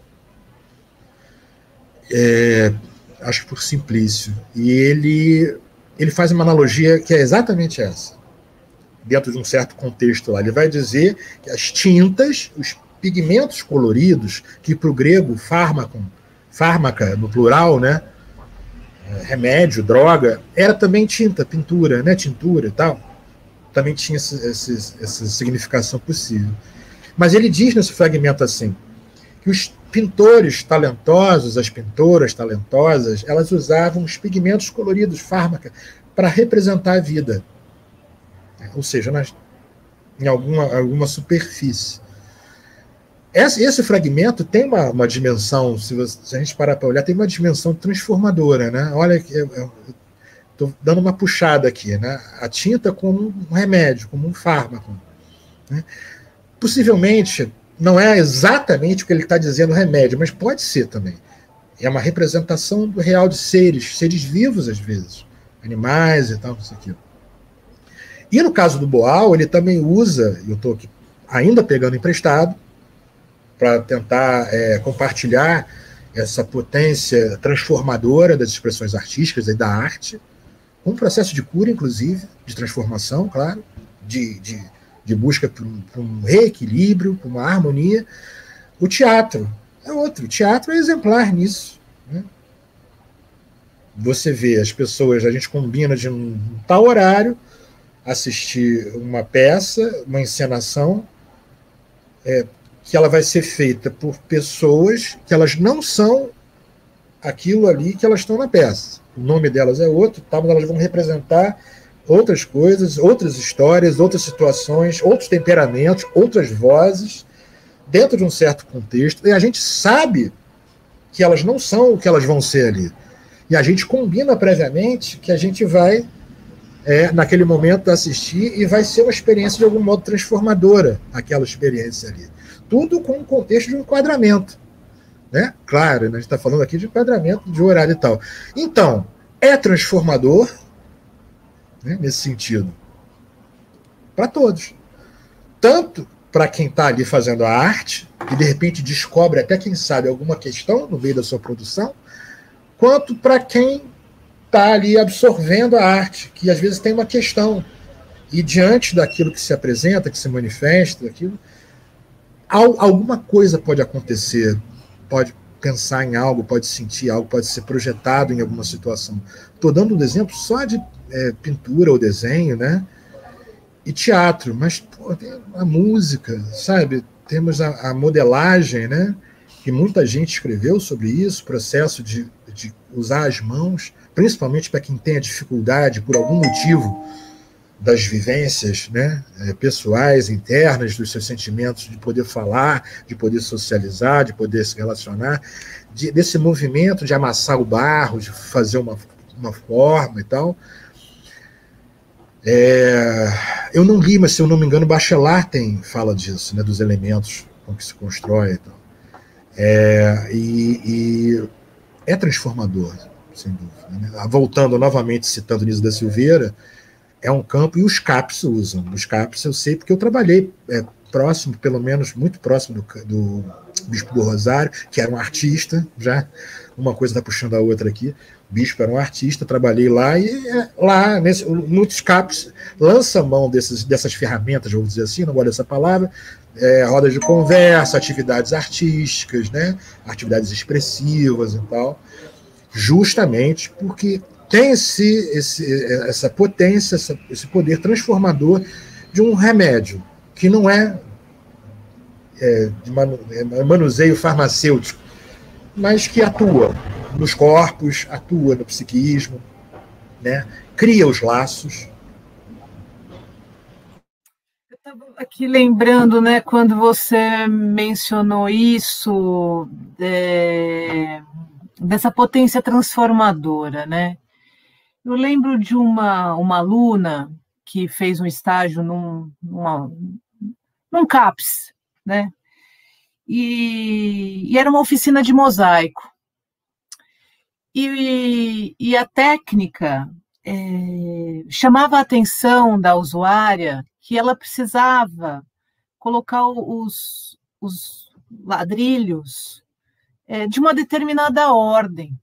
acho que por Simplício, e ele faz uma analogia que é exatamente essa, dentro de um certo contexto lá. Ele vai dizer que as tintas, os pigmentos coloridos, que para o grego fármaca, no plural, né, remédio, droga, era também tinta, pintura, né, tintura e tal, também tinha essa significação possível. Mas ele diz nesse fragmento assim, que os pintores talentosos, as pintoras talentosas, elas usavam os pigmentos coloridos, fármaca, para representar a vida. Ou seja, em alguma superfície. Esse fragmento tem uma dimensão, se a gente parar para olhar, tem uma dimensão transformadora, né? Olha, estou dando uma puxada aqui, né? A tinta como um remédio, como um fármaco, né? Possivelmente, não é exatamente o que ele está dizendo remédio, mas pode ser também. É uma representação do real de seres vivos, às vezes, animais e tal, isso aqui. E no caso do Boal, ele também usa, eu estou aqui ainda pegando emprestado, para tentar compartilhar essa potência transformadora das expressões artísticas e da arte, um processo de cura, inclusive, de transformação, claro, de busca por um reequilíbrio, por uma harmonia. O teatro é outro. O teatro é exemplar nisso, né? Você vê as pessoas, a gente combina de um tal horário, assistir uma peça, uma encenação, que ela vai ser feita por pessoas que elas não são aquilo ali que elas estão na peça. O nome delas é outro, tá, mas elas vão representar outras coisas, outras histórias, outras situações, outros temperamentos, outras vozes, dentro de um certo contexto, e a gente sabe que elas não são o que elas vão ser ali. E a gente combina previamente que a gente vai, naquele momento, assistir e vai ser uma experiência de algum modo transformadora, aquela experiência ali. Tudo com um contexto de um enquadramento. Né? Claro, a gente está falando aqui de enquadramento de horário e tal. Então, é transformador, né, nesse sentido, para todos. Tanto para quem está ali fazendo a arte, e de repente descobre até, quem sabe, alguma questão no meio da sua produção, quanto para quem está ali absorvendo a arte, que às vezes tem uma questão. E diante daquilo que se apresenta, que se manifesta, daquilo, alguma coisa pode acontecer, pode pensar em algo, pode sentir algo, pode ser projetado em alguma situação. Estou dando um exemplo só de pintura ou desenho, né? E teatro, mas tem a música, sabe? Temos a modelagem, né? Que muita gente escreveu sobre isso, processo de usar as mãos, principalmente para quem tem a dificuldade, por algum motivo, das vivências, né, pessoais, internas, dos seus sentimentos, de poder falar, de poder socializar, de poder se relacionar, desse movimento de amassar o barro, de fazer uma forma e tal. Eu não li, mas se eu não me engano, Bachelard fala disso, né, dos elementos com que se constrói e tal. E é transformador, sem dúvida. Né? Voltando novamente, citando Nisa da Silveira, é um campo, e os CAPs usam. Os CAPs eu sei porque eu trabalhei próximo, pelo menos muito próximo do Bispo do Rosário, que era um artista, já uma coisa está puxando a outra aqui. O Bispo era um artista, trabalhei lá, e lá, muitos CAPs lançam mão dessas ferramentas, vamos dizer assim, não gosto dessa palavra, rodas de conversa, atividades artísticas, né, atividades expressivas e tal, justamente porque tem essa potência, esse poder transformador de um remédio, que não de manuseio farmacêutico, mas que atua nos corpos, atua no psiquismo, né? Cria os laços. Eu estava aqui lembrando, né, quando você mencionou isso, dessa potência transformadora, né? Eu lembro de uma aluna que fez um estágio num CAPS, né? E era uma oficina de mosaico. E a técnica chamava a atenção da usuária que ela precisava colocar os ladrilhos de uma determinada ordem.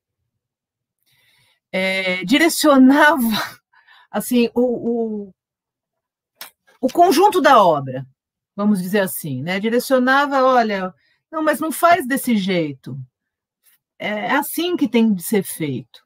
Direcionava assim o conjunto da obra, vamos dizer assim, né? Direcionava, olha, não, mas não faz desse jeito, é assim que tem de ser feito.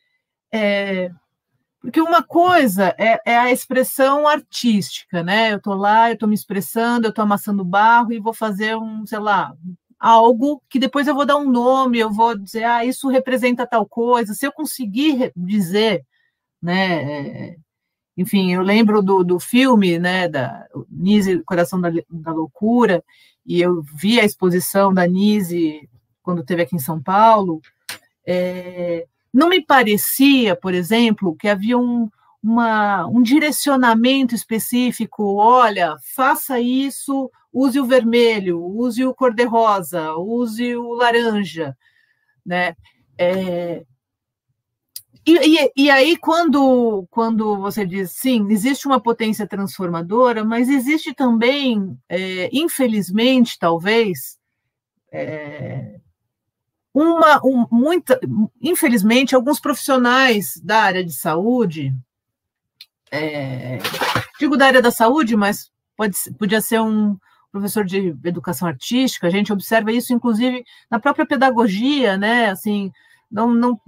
Porque uma coisa é a expressão artística, né? Eu estou lá, eu estou me expressando, eu estou amassando barro e vou fazer sei lá, algo que depois eu vou dar um nome, eu vou dizer, isso representa tal coisa. Se eu conseguir dizer, né? Enfim, eu lembro do filme, né, da Nise, Coração da Loucura, e eu vi a exposição da Nise quando esteve aqui em São Paulo. Não me parecia, por exemplo, que havia um direcionamento específico, olha, faça isso, use o vermelho, use o cor-de-rosa, use o laranja, né? E aí, quando você diz, sim, existe uma potência transformadora, mas existe também, infelizmente, talvez, infelizmente, alguns profissionais da área de saúde, digo da área da saúde, mas podia ser um professor de educação artística, a gente observa isso, inclusive, na própria pedagogia, né? Assim, não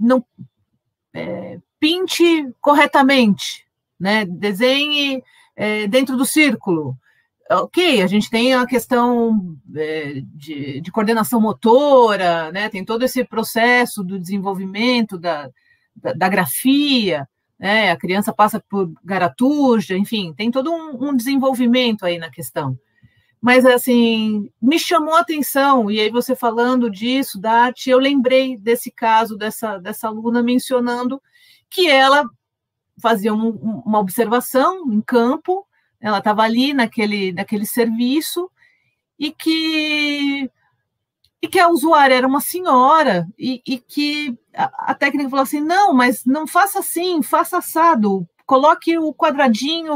pinte corretamente, né? Desenhe dentro do círculo. Ok, a gente tem a questão de coordenação motora, né? Tem todo esse processo do desenvolvimento da grafia, né? A criança passa por garatuja, enfim, tem todo um desenvolvimento aí na questão. Mas, assim, me chamou a atenção, e aí você falando disso, da arte, eu lembrei desse caso, dessa aluna mencionando que ela fazia uma observação em campo, ela estava ali naquele serviço, e que a usuária era uma senhora, e que a técnica falou assim, não, mas não faça assim, faça assado, coloque o quadradinho,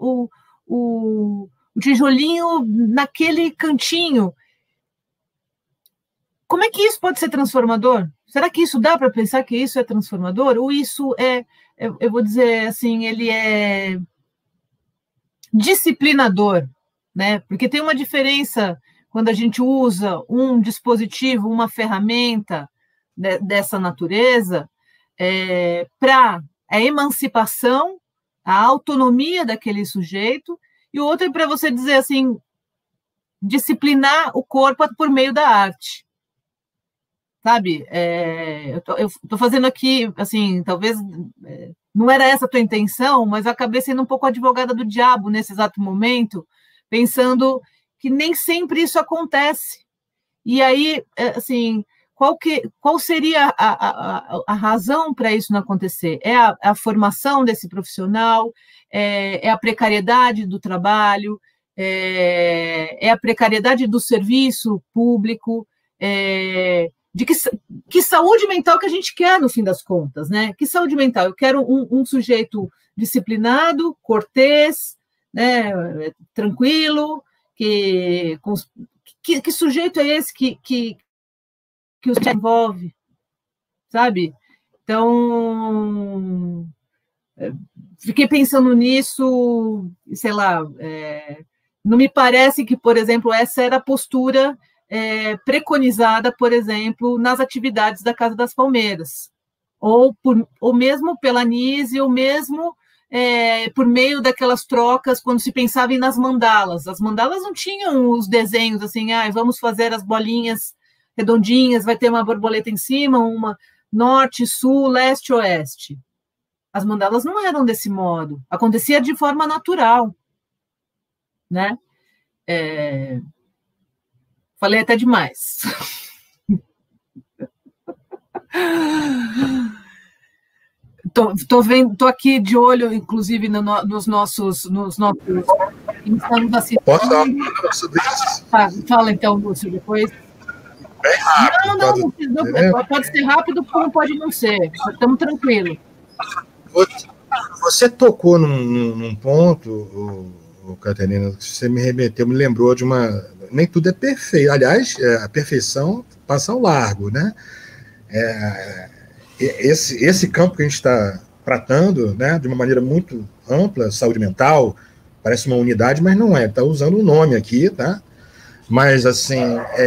o tijolinho naquele cantinho. Como é que isso pode ser transformador? Será que isso dá para pensar que isso é transformador? Ou isso eu vou dizer assim, ele é disciplinador, né? Porque tem uma diferença quando a gente usa um dispositivo, uma ferramenta dessa natureza, para a emancipação, a autonomia daquele sujeito, e o outro é para você dizer assim, disciplinar o corpo por meio da arte. Sabe? Eu estou fazendo aqui, assim, talvez não era essa a tua intenção, mas eu acabei sendo um pouco advogada do diabo nesse exato momento, pensando que nem sempre isso acontece. E aí, assim, qual seria a razão para isso não acontecer? É a formação desse profissional? É a precariedade do trabalho? É a precariedade do serviço público? De que saúde mental que a gente quer, no fim das contas, né? Que saúde mental? Eu quero um sujeito disciplinado, cortês, né, tranquilo, que sujeito é esse que os envolve, sabe? Então, fiquei pensando nisso, sei lá, não me parece que, por exemplo, essa era a postura preconizada, por exemplo, nas atividades da Casa das Palmeiras, ou mesmo pela Nise, ou mesmo por meio daquelas trocas, quando se pensava nas mandalas. As mandalas não tinham os desenhos assim, vamos fazer as bolinhas redondinhas, vai ter uma borboleta em cima, uma norte, sul, leste, oeste. As mandalas não eram desse modo, acontecia de forma natural, né? Falei até demais. Tô aqui de olho, inclusive, nos nossos Posso falar sobre isso? Fala então, Lúcio, depois. Bem rápido. Não, pode ser rápido, como pode não ser. Estamos tranquilos. Você tocou num ponto, Catarina, que você me remeteu, me lembrou de uma... Nem tudo é perfeito. Aliás, a perfeição passa ao largo, né? Esse campo que a gente está tratando, né, de uma maneira muito ampla, saúde mental, parece uma unidade, mas não é. Está usando o nome aqui, tá? Mas, assim,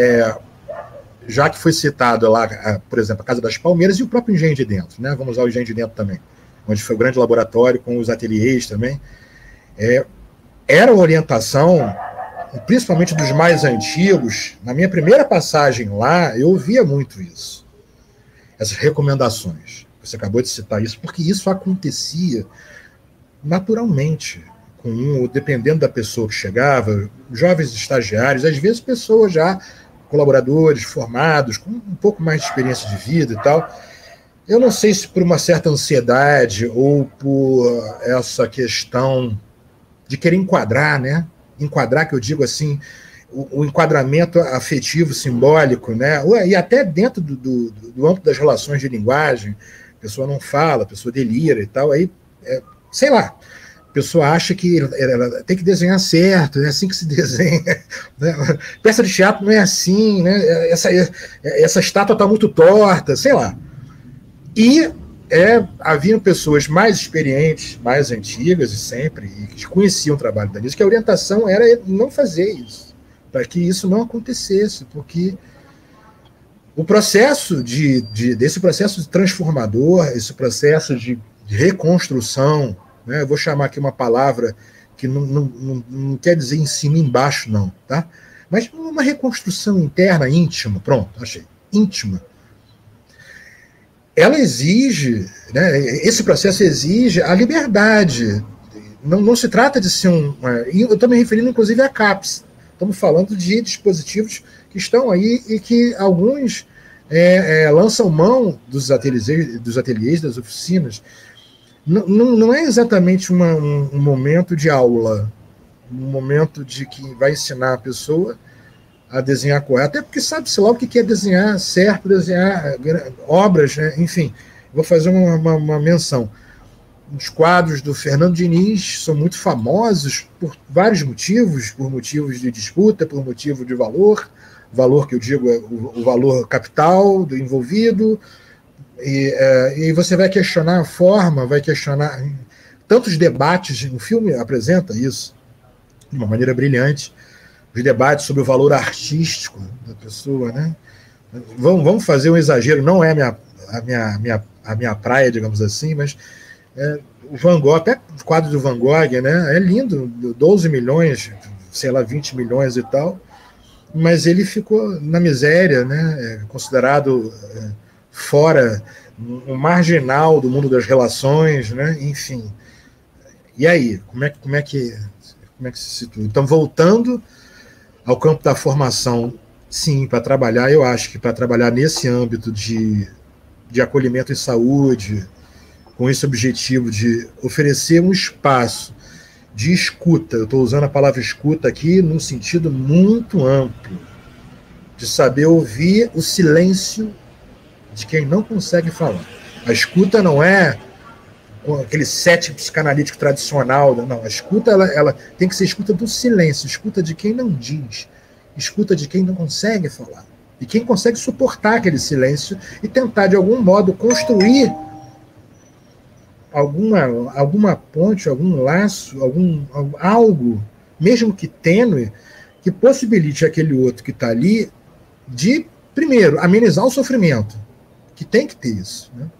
já que foi citado lá, por exemplo, a Casa das Palmeiras e o próprio Engenho de Dentro, né? Vamos usar o Engenho de Dentro também, onde foi o grande laboratório com os ateliês também. Era uma orientação, principalmente dos mais antigos. Na minha primeira passagem lá, eu ouvia muito isso. Essas recomendações. Você acabou de citar isso, porque isso acontecia naturalmente, dependendo da pessoa que chegava, jovens estagiários, às vezes pessoas já, colaboradores formados, com um pouco mais de experiência de vida e tal. Eu não sei se por uma certa ansiedade ou por essa questão de querer enquadrar, né? Enquadrar, que eu digo assim, o enquadramento afetivo, simbólico, né? E até dentro do âmbito das relações de linguagem, a pessoa não fala, a pessoa delira e tal, aí, sei lá, a pessoa acha que ela tem que desenhar certo, é assim que se desenha, né? Peça de teatro não é assim, né? Essa estátua está muito torta, sei lá. E haviam pessoas mais experientes, mais antigas e sempre, e que conheciam o trabalho da Nise, que a orientação era não fazer isso, para que isso não acontecesse, porque o processo desse processo transformador, esse processo de reconstrução, né, eu vou chamar aqui uma palavra que não quer dizer em cima e embaixo, não, tá? Mas uma reconstrução interna, íntima, pronto, achei, íntima. Ela exige, né, esse processo exige a liberdade. Não se trata de ser eu estou me referindo, inclusive, à CAPES, Estamos falando de dispositivos que estão aí e que alguns lançam mão dos ateliês, das oficinas. Não é exatamente um momento de aula, um momento de que vai ensinar a pessoa a desenhar correto, até porque sabe-se lá o que é desenhar certo, desenhar obras, né? Enfim, vou fazer uma menção. Os quadros do Fernando Diniz são muito famosos por vários motivos, por motivos de disputa, por motivo de valor que eu digo é o valor capital do envolvido, e você vai questionar a forma, vai questionar tantos debates, o filme apresenta isso de uma maneira brilhante, os debates sobre o valor artístico da pessoa, né? Vamos fazer um exagero, não é a minha praia, digamos assim, mas o Van Gogh, até o quadro do Van Gogh, né? É lindo, 12 milhões, sei lá, 20 milhões e tal, mas ele ficou na miséria, né? Considerado fora, um marginal do mundo das relações, né? Enfim. E aí, como é que se situa? Então, voltando ao campo da formação, sim, para trabalhar, eu acho que para trabalhar nesse âmbito de acolhimento em saúde, com esse objetivo de oferecer um espaço de escuta, eu estou usando a palavra escuta aqui num sentido muito amplo, de saber ouvir o silêncio de quem não consegue falar. A escuta não é aquele set psicanalítico tradicional, não. A escuta ela tem que ser escuta do silêncio, escuta de quem não diz, escuta de quem não consegue falar, e quem consegue suportar aquele silêncio e tentar, de algum modo, construir alguma ponte, algum laço, algo, mesmo que tênue, que possibilite aquele outro que está ali de, primeiro, amenizar o sofrimento, que tem que ter isso, né?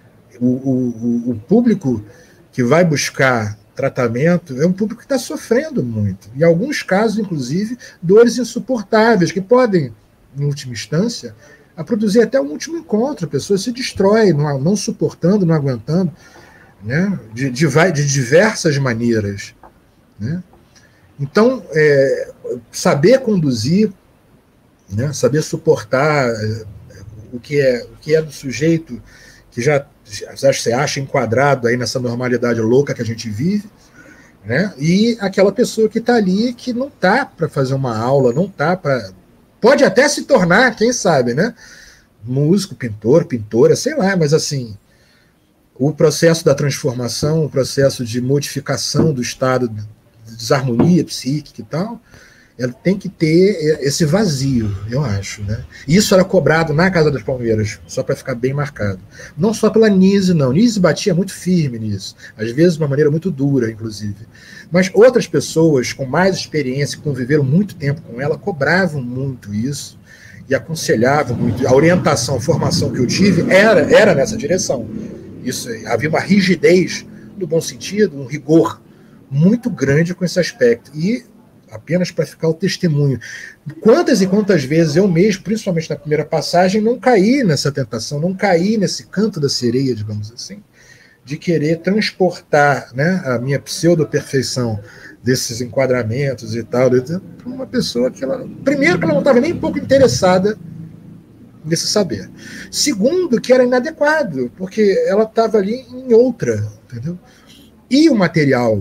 O público que vai buscar tratamento é um público que está sofrendo muito. Em alguns casos, inclusive, dores insuportáveis, que podem, em última instância, a produzir até um último encontro. A pessoa se destrói, não suportando, não aguentando, né? De diversas maneiras, né? Então, saber conduzir, né? Saber suportar o que é do sujeito que já se acha enquadrado aí nessa normalidade louca que a gente vive, né? E aquela pessoa que está ali que não está para fazer uma aula, não está para... Pode até se tornar, quem sabe, né? Músico, pintor, pintora, sei lá, mas assim, o processo da transformação, o processo de modificação do estado de desarmonia psíquica e tal, ela tem que ter esse vazio, eu acho, né? Isso era cobrado na Casa das Palmeiras, só para ficar bem marcado. Não só pela Nise, não. Nise batia muito firme nisso, às vezes de uma maneira muito dura, inclusive. Mas outras pessoas com mais experiência, que conviveram muito tempo com ela, cobravam muito isso e aconselhavam muito. A orientação, a formação que eu tive era nessa direção. Isso, havia uma rigidez, no bom sentido, um rigor muito grande com esse aspecto. E apenas para ficar o testemunho. Quantas e quantas vezes eu mesmo, principalmente na primeira passagem, não caí nessa tentação, não caí nesse canto da sereia, digamos assim, de querer transportar, né, a minha pseudo-perfeição desses enquadramentos e tal, para uma pessoa que primeiro, que ela não estava nem um pouco interessada nesse saber. Segundo, que era inadequado, porque ela estava ali em outra, entendeu? E o material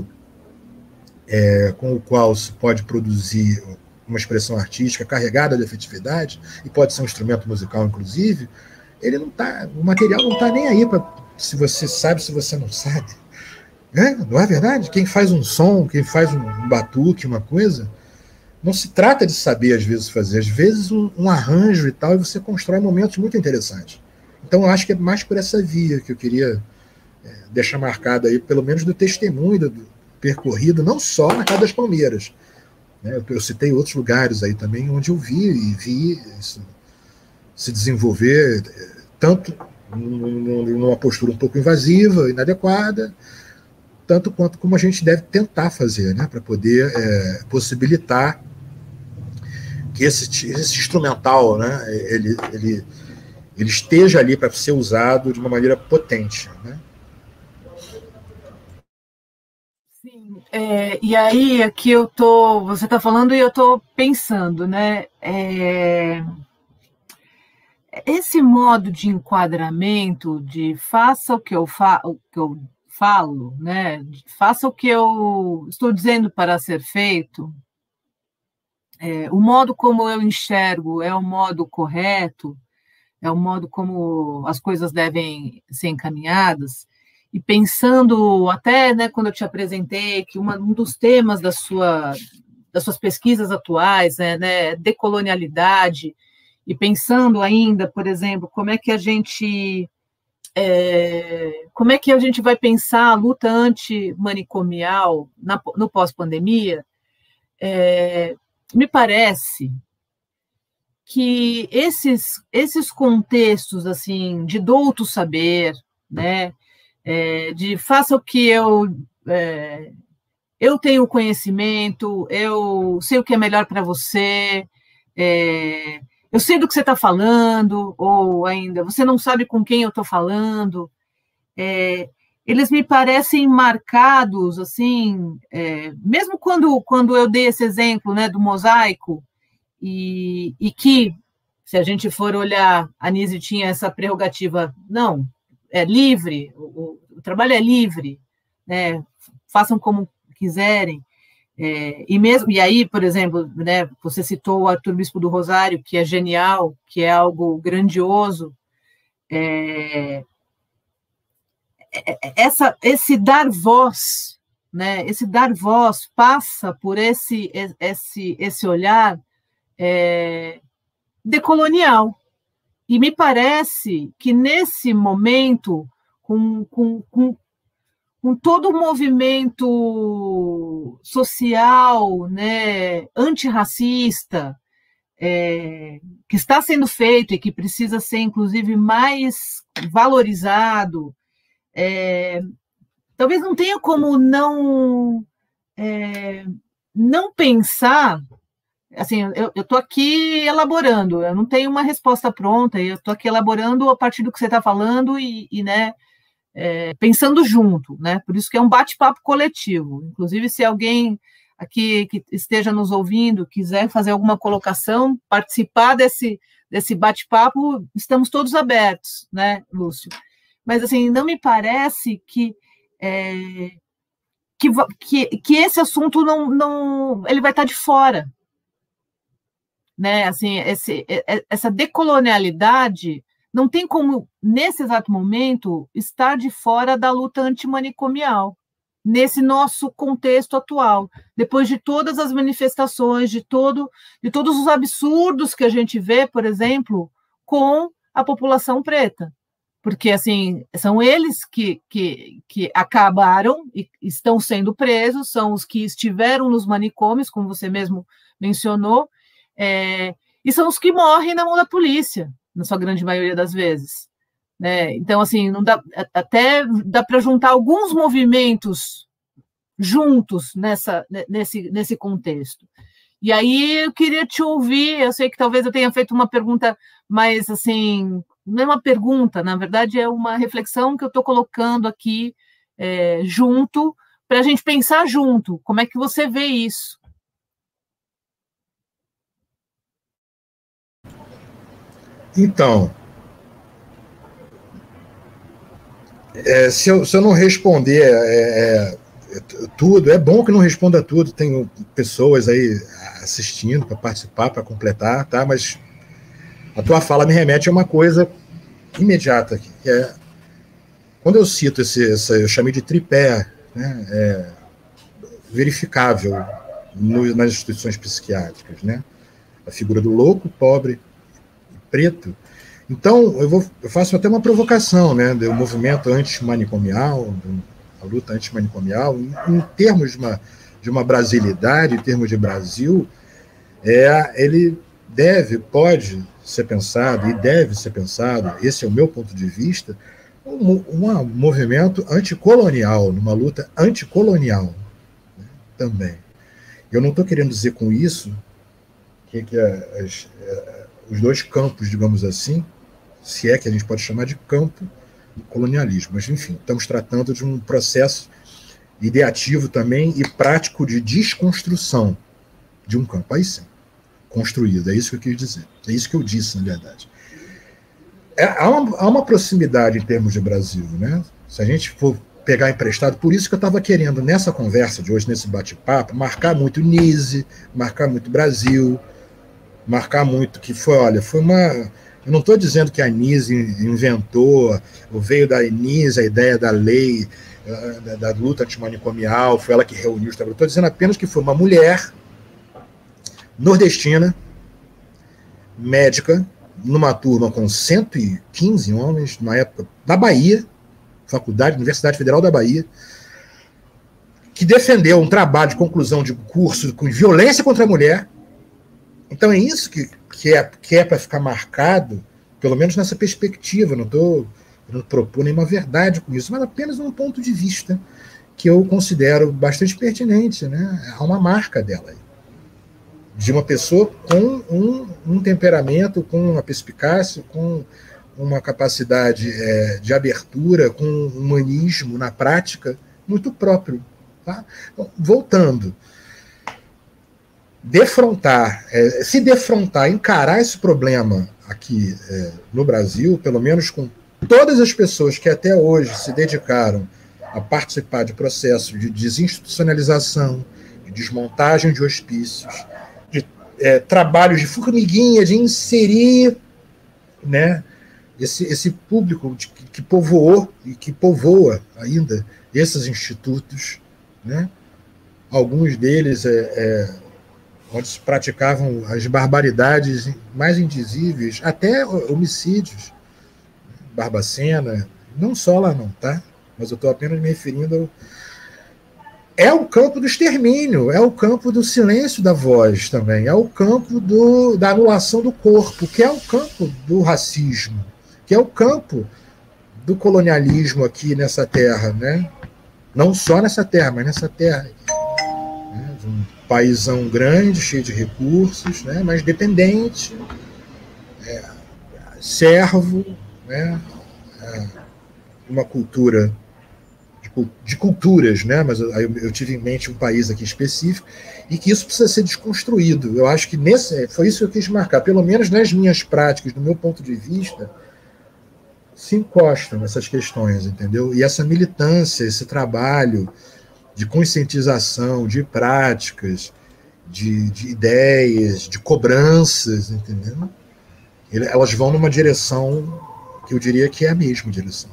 com o qual se pode produzir uma expressão artística carregada de afetividade, e pode ser um instrumento musical, inclusive, o material não está nem aí para se você sabe, se você não sabe. Não é verdade? Quem faz um som, quem faz um batuque, uma coisa, não se trata de saber, às vezes, fazer. Às vezes, um arranjo e tal, e você constrói momentos muito interessantes. Então, eu acho que é mais por essa via que eu queria deixar marcado aí, pelo menos do testemunho do percorrido, não só na Casa das Palmeiras, né? Eu citei outros lugares aí também onde eu vi isso se desenvolver, tanto numa postura um pouco invasiva, inadequada, tanto quanto como a gente deve tentar fazer, né, para poder possibilitar que esse instrumental, né, ele esteja ali para ser usado de uma maneira potente, né? E aí, aqui você está falando e eu estou pensando, né? Esse modo de enquadramento de faça o que eu falo, né? Faça o que eu estou dizendo para ser feito, o modo como eu enxergo é o modo correto, é o modo como as coisas devem ser encaminhadas, e pensando até, né, quando eu te apresentei, que um dos temas das suas pesquisas atuais, né, decolonialidade, e pensando ainda, por exemplo, como é que a gente vai pensar a luta antimanicomial no pós-pandemia, me parece que esses contextos assim de douto saber, né, de faça o que eu tenho conhecimento, eu sei o que é melhor para você, eu sei do que você está falando, ou ainda, você não sabe com quem eu estou falando, eles me parecem marcados, assim, mesmo quando eu dei esse exemplo, né, do mosaico, e que, se a gente for olhar, a Nise tinha essa prerrogativa, não, é livre, o trabalho é livre, né, façam como quiserem, e aí, por exemplo, né, você citou o Arthur Bispo do Rosário, que é genial, que é algo grandioso, esse dar voz, né, esse dar voz passa por esse olhar decolonial. E me parece que nesse momento, com todo o movimento social, né, antirracista, que está sendo feito e que precisa ser, inclusive, mais valorizado, talvez não tenha como não pensar. Assim, eu estou aqui elaborando, eu não tenho uma resposta pronta, eu estou aqui elaborando a partir do que você está falando né, pensando junto, né? Por isso que é um bate-papo coletivo. Inclusive, se alguém aqui que esteja nos ouvindo quiser fazer alguma colocação, participar desse bate-papo, estamos todos abertos, né, Lúcio? Mas, assim, não me parece que esse assunto ele vai estar de fora, né? Assim, essa decolonialidade não tem como, nesse exato momento, estar de fora da luta antimanicomial, nesse nosso contexto atual, depois de todas as manifestações, de todos os absurdos que a gente vê, por exemplo, com a população preta. Porque, assim, são eles que acabaram e estão sendo presos, são os que estiveram nos manicômios, como você mesmo mencionou, e são os que morrem na mão da polícia, na sua grande maioria das vezes, né? Então, assim, não dá, até dá para juntar alguns movimentos juntos nesse contexto. E aí eu queria te ouvir, eu sei que talvez eu tenha feito uma pergunta, mas, assim, não é uma pergunta, na verdade é uma reflexão que eu estou colocando aqui junto, para a gente pensar junto, como é que você vê isso? Então, se eu não responder tudo, é bom que não responda tudo, tem pessoas aí assistindo para participar, para completar, tá? Mas a tua fala me remete a uma coisa imediata aqui, que é quando eu cito eu chamei de tripé, né, verificável nas instituições psiquiátricas, né? A figura do louco, pobre e preto. Então, eu faço até uma provocação, né, do movimento antimanicomial, a luta antimanicomial, em termos de uma brasilidade, em termos de Brasil, ele pode ser pensado, e deve ser pensado, esse é o meu ponto de vista, um movimento anticolonial, numa luta anticolonial, né, também. Eu não estou querendo dizer com isso que os dois campos, digamos assim, se é que a gente pode chamar de campo do colonialismo. Mas, enfim, estamos tratando de um processo ideativo também e prático de desconstrução de um campo. Aí sim, construído, é isso que eu quis dizer. É isso que eu disse, na verdade. Há uma proximidade em termos de Brasil, né? Se a gente for pegar emprestado, por isso que eu estava querendo, nessa conversa de hoje, nesse bate-papo, marcar muito Nise, marcar muito Brasil, marcar muito que foi, olha, foi uma... Eu não estou dizendo que a Nise inventou, ou veio da Nise a ideia da lei, da luta antimanicomial, foi ela que reuniu os trabalhadores. Estou dizendo apenas que foi uma mulher nordestina, médica, numa turma com 115 homens, na época, da Bahia, Universidade Federal da Bahia, que defendeu um trabalho de conclusão de curso com violência contra a mulher. Então é isso que é para ficar marcado, pelo menos nessa perspectiva. Não estou propondo nenhuma verdade com isso, mas apenas um ponto de vista que eu considero bastante pertinente, né? Há uma marca dela aí, de uma pessoa com um temperamento, com uma perspicácia, com uma capacidade de abertura, com um humanismo na prática muito próprio. Tá? Então, voltando, se defrontar, encarar esse problema aqui no Brasil, pelo menos com todas as pessoas que até hoje se dedicaram a participar de processos de desinstitucionalização, de desmontagem de hospícios, de trabalhos de formiguinha, de inserir, né, esse público que povoou e que povoa ainda esses institutos, né? Alguns deles onde se praticavam as barbaridades mais indizíveis, até homicídios, Barbacena, não só lá não, tá? Mas eu estou apenas me referindo é o campo do extermínio, é o campo do silêncio da voz também, é o campo da anulação do corpo, que é o campo do racismo, que é o campo do colonialismo aqui nessa terra, né? Não só nessa terra, mas nessa terra, né? De um paísão grande, cheio de recursos, né? Mas dependente, servo, né? Uma cultura de culturas, né? Mas eu tive em mente um país aqui específico, e que isso precisa ser desconstruído. Eu acho que foi isso que eu quis marcar, pelo menos nas minhas práticas, do meu ponto de vista, se encostam nessas questões, entendeu? E essa militância, esse trabalho de conscientização, de práticas, de ideias, de cobranças, entendeu? Elas vão numa direção que eu diria que é a mesma direção.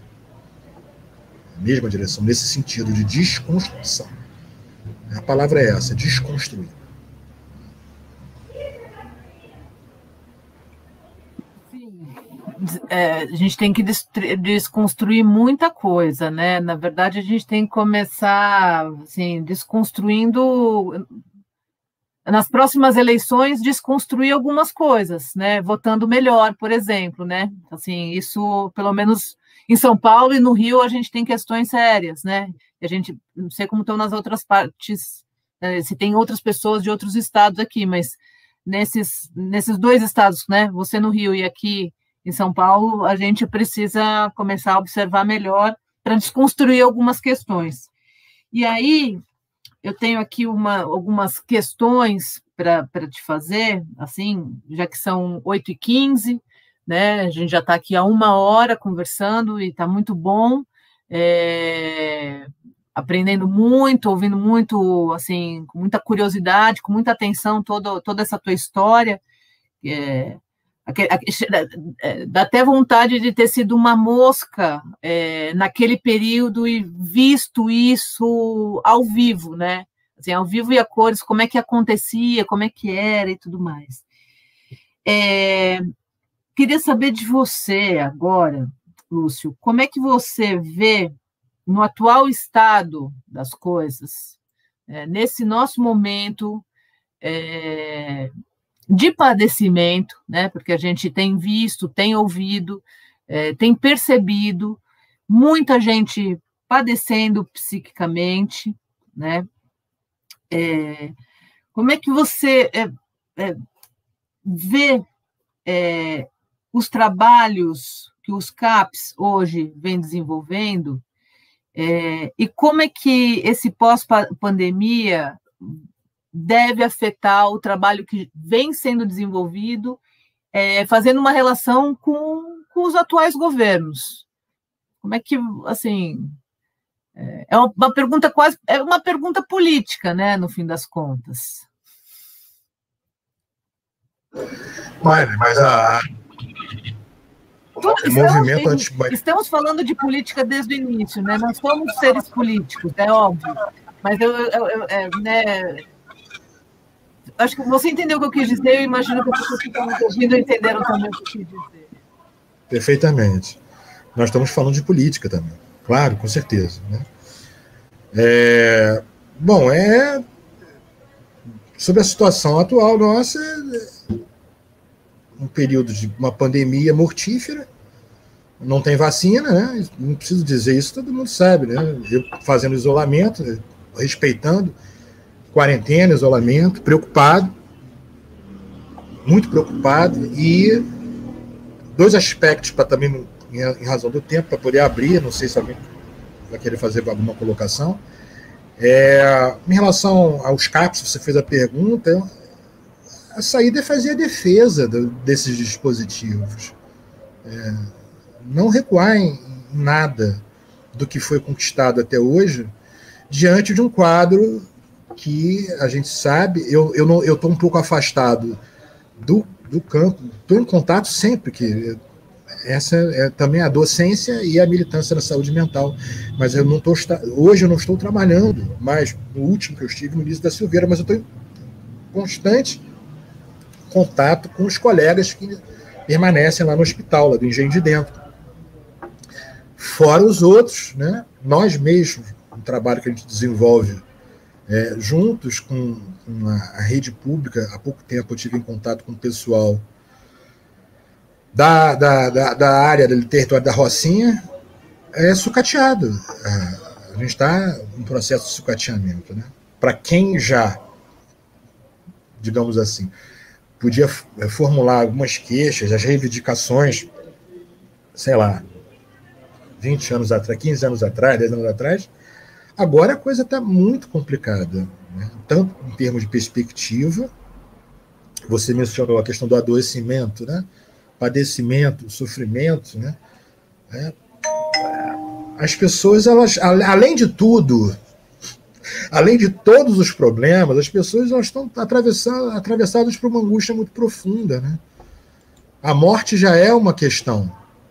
A mesma direção, nesse sentido de desconstrução. A palavra é essa, desconstruir. A gente tem que desconstruir muita coisa, né? Na verdade, a gente tem que começar assim, desconstruindo, nas próximas eleições, desconstruir algumas coisas, né? Votando melhor, por exemplo, né? Assim, isso, pelo menos em São Paulo e no Rio, a gente tem questões sérias, né? E a gente, não sei como estão nas outras partes, se tem outras pessoas de outros estados aqui, mas nesses dois estados, né? Você no Rio e aqui em São Paulo, a gente precisa começar a observar melhor para desconstruir algumas questões. E aí, eu tenho aqui algumas questões para te fazer, assim, já que são 8h15, né? A gente já está aqui há 1 hora conversando e está muito bom, aprendendo muito, ouvindo muito, assim, com muita curiosidade, com muita atenção, toda essa tua história. Dá até vontade de ter sido uma mosca naquele período e visto isso ao vivo, né? Assim, ao vivo e a cores, como é que acontecia, como é que era e tudo mais. Queria saber de você agora, Lúcio, como é que você vê no atual estado das coisas, nesse nosso momento de padecimento, né? Porque a gente tem visto, tem ouvido, tem percebido muita gente padecendo psiquicamente, né? Como é que você vê os trabalhos que os CAPs hoje vêm desenvolvendo E como é que esse pós-pandemia deve afetar o trabalho que vem sendo desenvolvido, fazendo uma relação com os atuais governos? Como é que, assim, é uma pergunta é uma pergunta política, né, no fim das contas. Mas estamos falando de política desde o início, né? Nós somos seres políticos, é óbvio. Mas né, acho que você entendeu o que eu quis dizer, eu imagino que as pessoas que estão ouvindo entenderam também o que eu quis dizer. Perfeitamente. Nós estamos falando de política também, claro, com certeza. Né? Sobre a situação atual nossa, um período de uma pandemia mortífera, não tem vacina, né? Não preciso dizer isso, todo mundo sabe, né? Eu fazendo isolamento, respeitando quarentena, isolamento, preocupado, muito preocupado, e dois aspectos para também, em razão do tempo, para poder abrir, não sei se alguém vai querer fazer alguma colocação. Em relação aos CAPs, você fez a pergunta, a saída é fazer a defesa desses dispositivos. Não recuar em nada do que foi conquistado até hoje, diante de um quadro que a gente sabe, eu estou um pouco afastado do campo, estou em contato sempre, que essa é também a docência e a militância na saúde mental, mas hoje eu não estou trabalhando mais, no último que eu estive, no início da Silveira, mas eu estou em constante contato com os colegas que permanecem lá no hospital, lá do Engenho de Dentro. Fora os outros, né? Nós mesmos, o trabalho que a gente desenvolve juntos com a rede pública. Há pouco tempo eu tive em contato com o pessoal da área do território da Rocinha, sucateado. A gente está em processo de sucateamento. Né? Para quem já, digamos assim, podia formular algumas queixas, as reivindicações, sei lá, 20 anos atrás, 15 anos atrás, 10 anos atrás, agora a coisa está muito complicada, né? Tanto em termos de perspectiva, você mencionou a questão do adoecimento, né? Padecimento, sofrimento, né? As pessoas, elas, além de tudo, além de todos os problemas, as pessoas elas estão atravessadas por uma angústia muito profunda, né? A morte já é uma questão,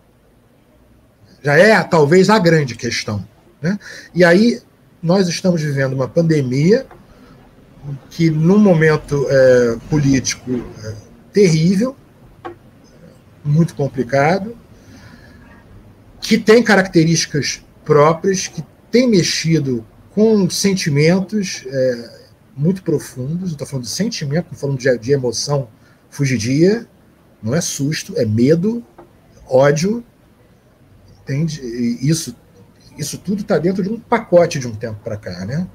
já é talvez a grande questão, né? E aí nós estamos vivendo uma pandemia que, num momento político terrível, muito complicado, que tem características próprias, que tem mexido com sentimentos muito profundos. Estou falando de sentimento, estou falando de emoção fugidia, não é susto, é medo, ódio, entende? E isso tudo está dentro de um pacote de um tempo para cá, né?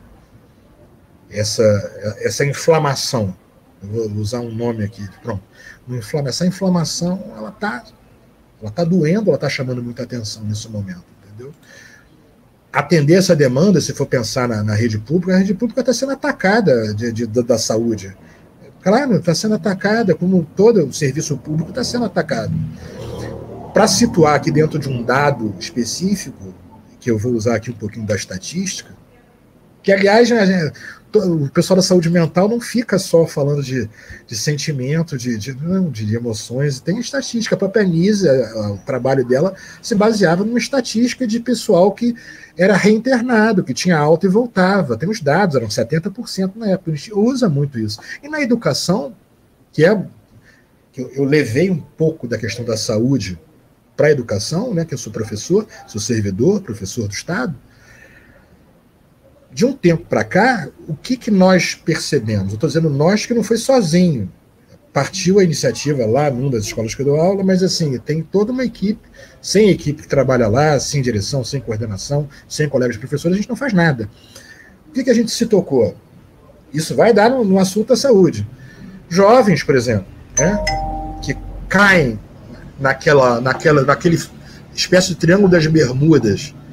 Essa inflamação, eu vou usar um nome aqui, pronto. Essa inflamação, ela tá doendo, ela está chamando muita atenção nesse momento, entendeu? Atender essa demanda, se for pensar na rede pública, a rede pública está sendo atacada da saúde. Claro, está sendo atacada, como todo o serviço público está sendo atacado. Para situar aqui dentro de um dado específico, que eu vou usar aqui um pouquinho da estatística, que, aliás, o pessoal da saúde mental não fica só falando de sentimento, de emoções. Tem estatística. A própria Anísia, o trabalho dela se baseava numa estatística de pessoal que era reinternado, que tinha alta e voltava. Tem os dados, eram 70% na época. A gente usa muito isso. E na educação, que eu levei um pouco da questão da saúde para a educação, né, que eu sou professor, sou servidor, professor do Estado. De um tempo para cá, o que nós percebemos? Eu estou dizendo nós, que não foi sozinho. Partiu a iniciativa lá numa das escolas que eu dou aula, mas assim, tem toda uma equipe, sem equipe que trabalha lá, sem direção, sem coordenação, sem colegas professores, a gente não faz nada. O que a gente se tocou? Isso vai dar no assunto da saúde. Jovens, por exemplo, né, que caem naquele espécie de triângulo das Bermudas,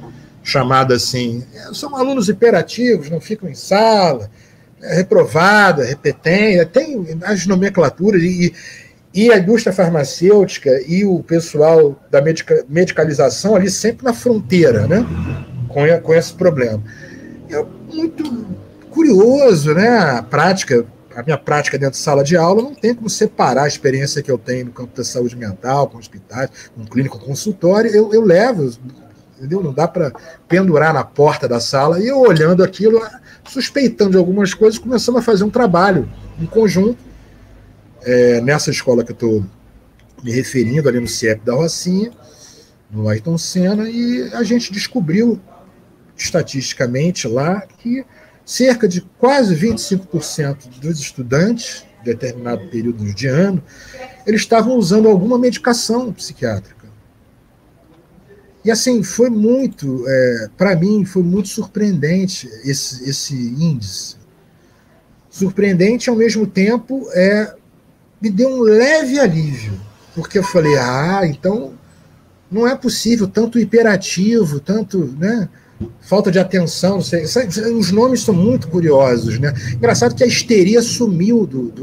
chamado assim, são alunos hiperativos, não ficam em sala, reprovada, repetente, tem as nomenclaturas, e a indústria farmacêutica e o pessoal da medicalização ali sempre na fronteira, né, com esse problema. É muito curioso, né, a minha prática dentro de sala de aula não tem como separar a experiência que eu tenho no campo da saúde mental, com hospitais, com clínico, consultório, eu levo, entendeu? Não dá para pendurar na porta da sala, e eu olhando aquilo, suspeitando de algumas coisas, começamos a fazer um trabalho em conjunto, nessa escola que eu estou me referindo, ali no CIEP da Rocinha, no Ayrton Senna, e a gente descobriu, estatisticamente lá, que cerca de quase 25% dos estudantes, em determinado período de ano, eles estavam usando alguma medicação psiquiátrica. E assim, foi muito, para mim, foi muito surpreendente esse índice. Surpreendente, ao mesmo tempo, me deu um leve alívio, porque eu falei, então não é possível tanto hiperativo, tanto, né, falta de atenção, não sei. Os nomes são muito curiosos, né? Engraçado que a histeria sumiu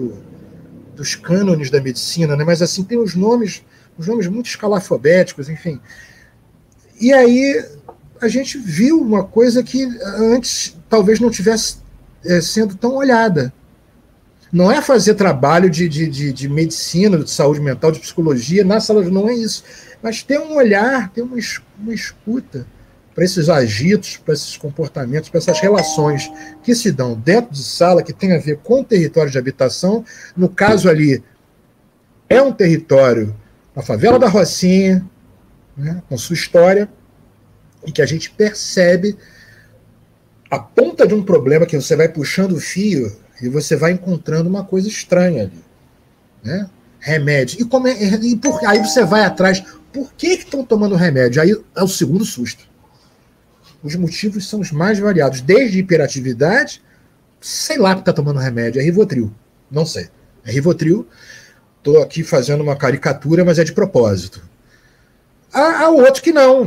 dos cânones da medicina, né? Mas assim, tem os nomes muito escalafobéticos, enfim. E aí a gente viu uma coisa que antes talvez não tivesse sendo tão olhada. Não é fazer trabalho de medicina, de saúde mental, de psicologia na sala, não é isso. Mas ter um olhar, ter uma escuta para esses agitos, para esses comportamentos, para essas relações que se dão dentro de sala, que tem a ver com o território de habitação. No caso ali, é um território na favela da Rocinha, né, com sua história, e que a gente percebe a ponta de um problema que você vai puxando o fio e você vai encontrando uma coisa estranha ali, né? Remédio. Aí você vai atrás. Por que estão tomando remédio? Aí é o segundo susto. Os motivos são os mais variados, desde hiperatividade, sei lá que está tomando remédio, é Rivotril, não sei. É Rivotril, estou aqui fazendo uma caricatura, mas é de propósito. Há outro que não.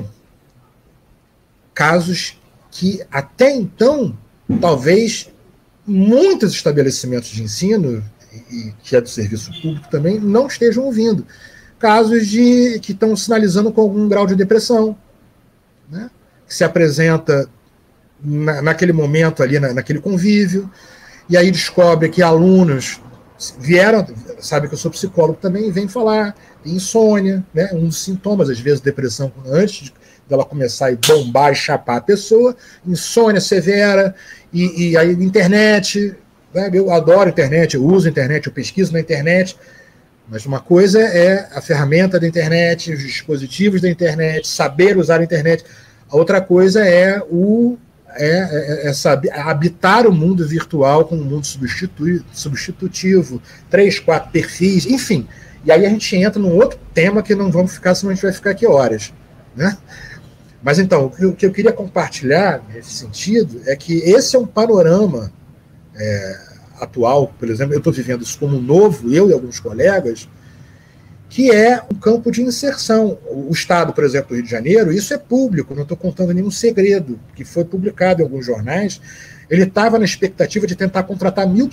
Casos que até então, talvez muitos estabelecimentos de ensino, e que é do serviço público também, não estejam ouvindo. Casos que estão sinalizando com algum grau de depressão, né? Que se apresenta naquele momento ali, naquele convívio, e aí descobre que alunos vieram, sabe que eu sou psicólogo também, e vem falar de insônia, né? Um dos sintomas, às vezes, depressão, antes dela começar a bombar e chapar a pessoa, insônia severa, e aí internet, né? Eu adoro internet, eu uso internet, eu pesquiso na internet, mas uma coisa é a ferramenta da internet, os dispositivos da internet, saber usar a internet. A outra coisa é saber habitar o mundo virtual com um mundo substitutivo, 3, 4 perfis, enfim. E aí a gente entra num outro tema que não vamos ficar, senão a gente vai ficar aqui horas, né? Mas então, o que eu queria compartilhar nesse sentido é que esse é um panorama atual, por exemplo, eu estou vivendo isso como novo, eu e alguns colegas, que é um campo de inserção. O Estado, por exemplo, do Rio de Janeiro, isso é público, não estou contando nenhum segredo, que foi publicado em alguns jornais, ele estava na expectativa de tentar contratar 1.000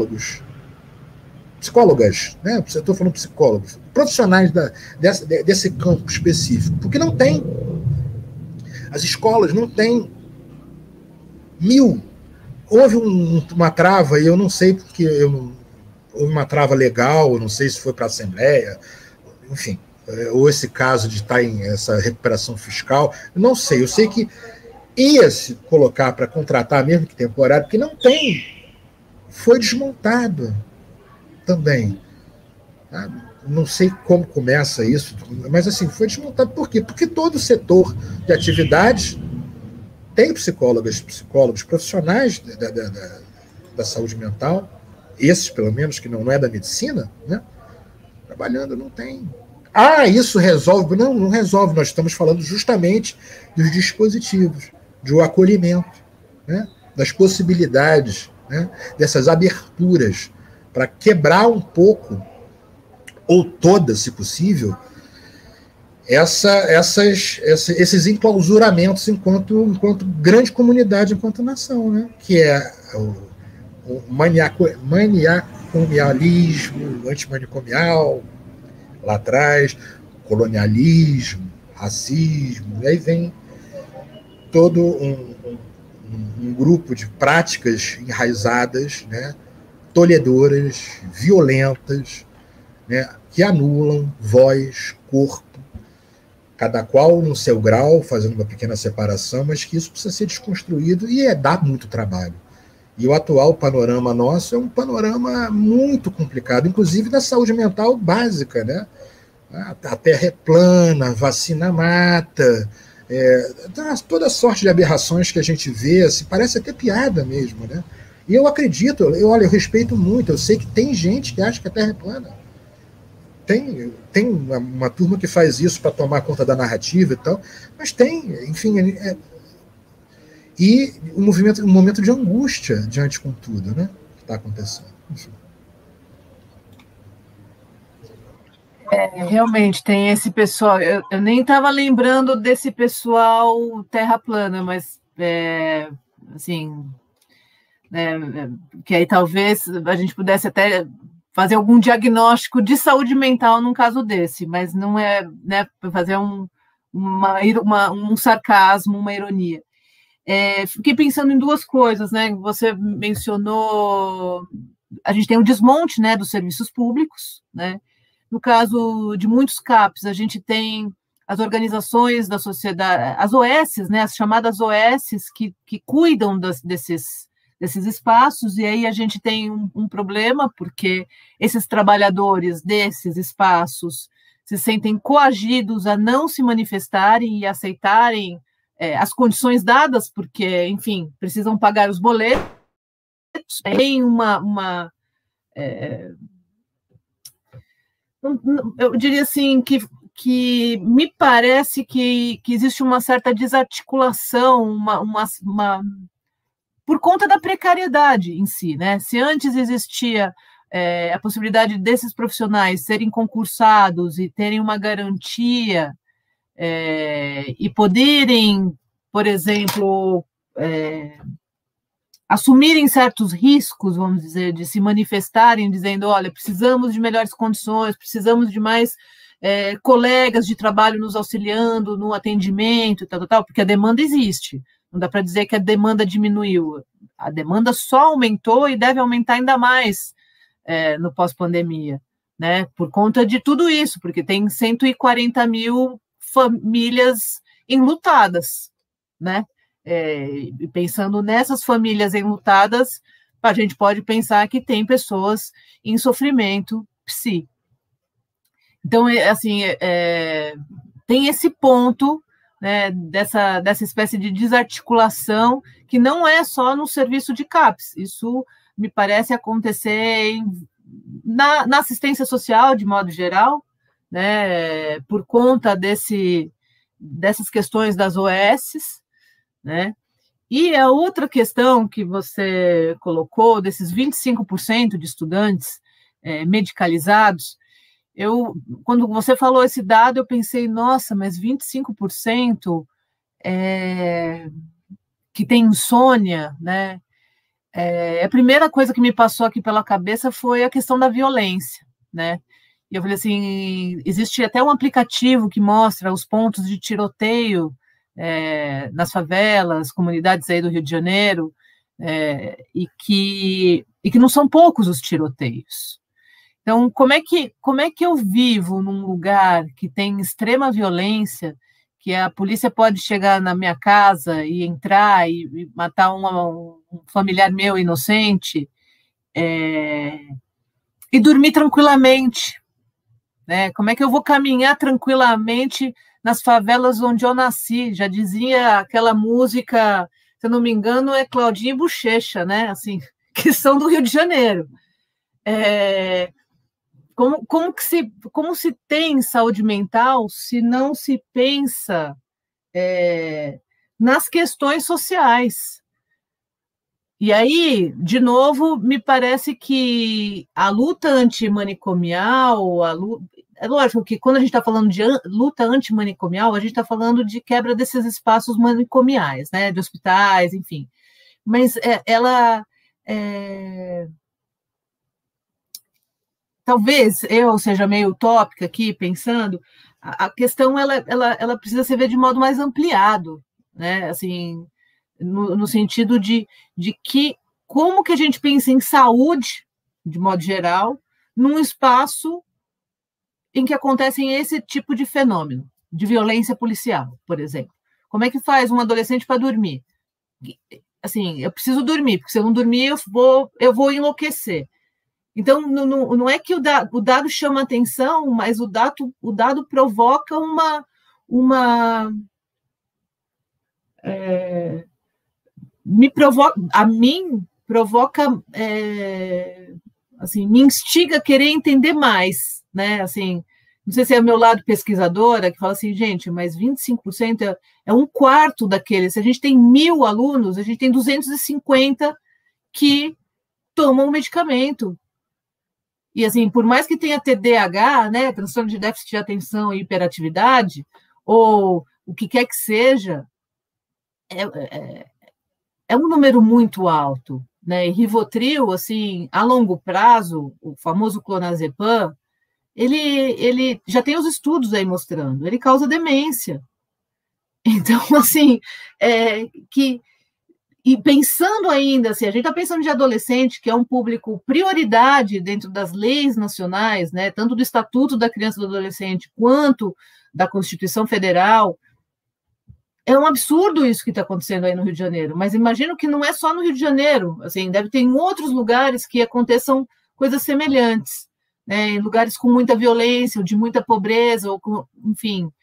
psicólogas, né? Eu estou falando psicólogos, profissionais desse campo específico, porque não tem. As escolas não têm 1.000. Houve uma trava, e eu não sei porque houve uma trava legal, eu não sei se foi para a Assembleia, enfim, ou esse caso de estar em essa recuperação fiscal, não sei. Eu sei que ia se colocar para contratar, mesmo que temporário, porque não tem. Foi desmontado também. Não sei como começa isso, mas assim, foi desmontado. Por quê? Porque todo setor de atividades tem psicólogos profissionais da saúde mental, esses pelo menos, que não é da medicina, né? Trabalhando, não tem. Isso resolve? Não resolve. Nós estamos falando justamente dos dispositivos, do acolhimento, né? Das possibilidades, né? Dessas aberturas, para quebrar um pouco, ou toda, se possível, esses enclausuramentos enquanto grande comunidade, enquanto nação, né? Que é o manicomialismo, antimanicomial, lá atrás, colonialismo, racismo, e aí vem todo um grupo de práticas enraizadas, né, tolhedoras, violentas, né, que anulam voz, corpo, cada qual no seu grau, fazendo uma pequena separação, mas que isso precisa ser desconstruído e dá muito trabalho. E o atual panorama nosso é um panorama muito complicado, inclusive da saúde mental básica, né? A terra é plana, a vacina mata, toda sorte de aberrações que a gente vê, assim, parece até piada mesmo, né? E eu acredito, eu respeito muito, eu sei que tem gente que acha que a terra é plana. Tem uma turma que faz isso para tomar conta da narrativa e tal, mas enfim, e um momento de angústia diante com tudo, né, que está acontecendo. Enfim. Realmente, tem esse pessoal, eu nem estava lembrando desse pessoal terra plana, mas, assim, que aí talvez a gente pudesse até fazer algum diagnóstico de saúde mental num caso desse, mas não é, né, fazer um sarcasmo, uma ironia. Fiquei pensando em duas coisas, né? Você mencionou, a gente tem o desmonte, né, dos serviços públicos, né? No caso de muitos CAPs, a gente tem as organizações da sociedade, as OS, né, as chamadas OS, que cuidam desses espaços, e aí a gente tem um problema, porque esses trabalhadores desses espaços se sentem coagidos a não se manifestarem e aceitarem as condições dadas, porque, enfim, precisam pagar os boletos, tem eu diria assim, que me parece que existe uma certa desarticulação, por conta da precariedade em si, né? Se antes existia a possibilidade desses profissionais serem concursados e terem uma garantia e poderem, por exemplo, assumirem certos riscos, vamos dizer, de se manifestarem dizendo, olha, precisamos de melhores condições, precisamos de mais colegas de trabalho nos auxiliando no atendimento, tal, porque a demanda existe. Não dá para dizer que a demanda diminuiu. A demanda só aumentou e deve aumentar ainda mais no pós-pandemia, né? Por conta de tudo isso, porque tem 140 mil famílias enlutadas, né? E pensando nessas famílias enlutadas, a gente pode pensar que tem pessoas em sofrimento psi. Então, assim, tem esse ponto, né, dessa espécie de desarticulação que não é só no serviço de CAPS, isso me parece acontecer na assistência social, de modo geral, né, por conta dessas questões das OS, né? E a outra questão que você colocou, desses 25% de estudantes medicalizados, quando você falou esse dado, eu pensei, nossa, mas 25% que tem insônia, né? A primeira coisa que me passou aqui pela cabeça foi a questão da violência, né? E eu falei assim, existe até um aplicativo que mostra os pontos de tiroteio nas favelas, comunidades aí do Rio de Janeiro, e que não são poucos os tiroteios. Então, como é que eu vivo num lugar que tem extrema violência, que a polícia pode chegar na minha casa e entrar e matar um familiar meu inocente, e dormir tranquilamente, né? Como é que eu vou caminhar tranquilamente nas favelas onde eu nasci? Já dizia aquela música, se eu não me engano, é Claudinha e Bochecha, né? Assim, que são do Rio de Janeiro. Como se tem saúde mental se não se pensa nas questões sociais? E aí, de novo, me parece que a luta antimanicomial, é lógico que quando a gente está falando de luta antimanicomial, a gente está falando de quebra desses espaços manicomiais, né, de hospitais, enfim. Mas ela... talvez eu seja meio utópica aqui, pensando, a questão ela precisa ser vista de modo mais ampliado, né? Assim, no sentido de que como que a gente pensa em saúde, de modo geral, num espaço em que acontecem esse tipo de fenômeno, de violência policial, por exemplo. Como é que faz um adolescente para dormir? Assim, eu preciso dormir, porque se eu não dormir, eu vou enlouquecer. Então, não é que o dado chama atenção, mas o dado provoca a mim provoca, assim, me instiga a querer entender mais, né? Assim, não sei se é o meu lado pesquisadora, que fala assim, gente, mas 25% é um quarto daqueles. Se a gente tem 1.000 alunos, a gente tem 250 que tomam medicamento. E, assim, por mais que tenha TDAH, né, transtorno de déficit de atenção e hiperatividade, ou o que quer que seja, é um número muito alto, né? E Rivotril, assim, a longo prazo, o famoso clonazepam, ele já tem os estudos aí mostrando, ele causa demência. Então, assim, e pensando ainda, assim, a gente está pensando de adolescente, que é um público prioridade dentro das leis nacionais, né, tanto do Estatuto da Criança e do Adolescente, quanto da Constituição Federal. É um absurdo isso que está acontecendo aí no Rio de Janeiro, mas imagino que não é só no Rio de Janeiro, assim, deve ter em outros lugares que aconteçam coisas semelhantes, né, em lugares com muita violência, ou de muita pobreza, ou com, enfim...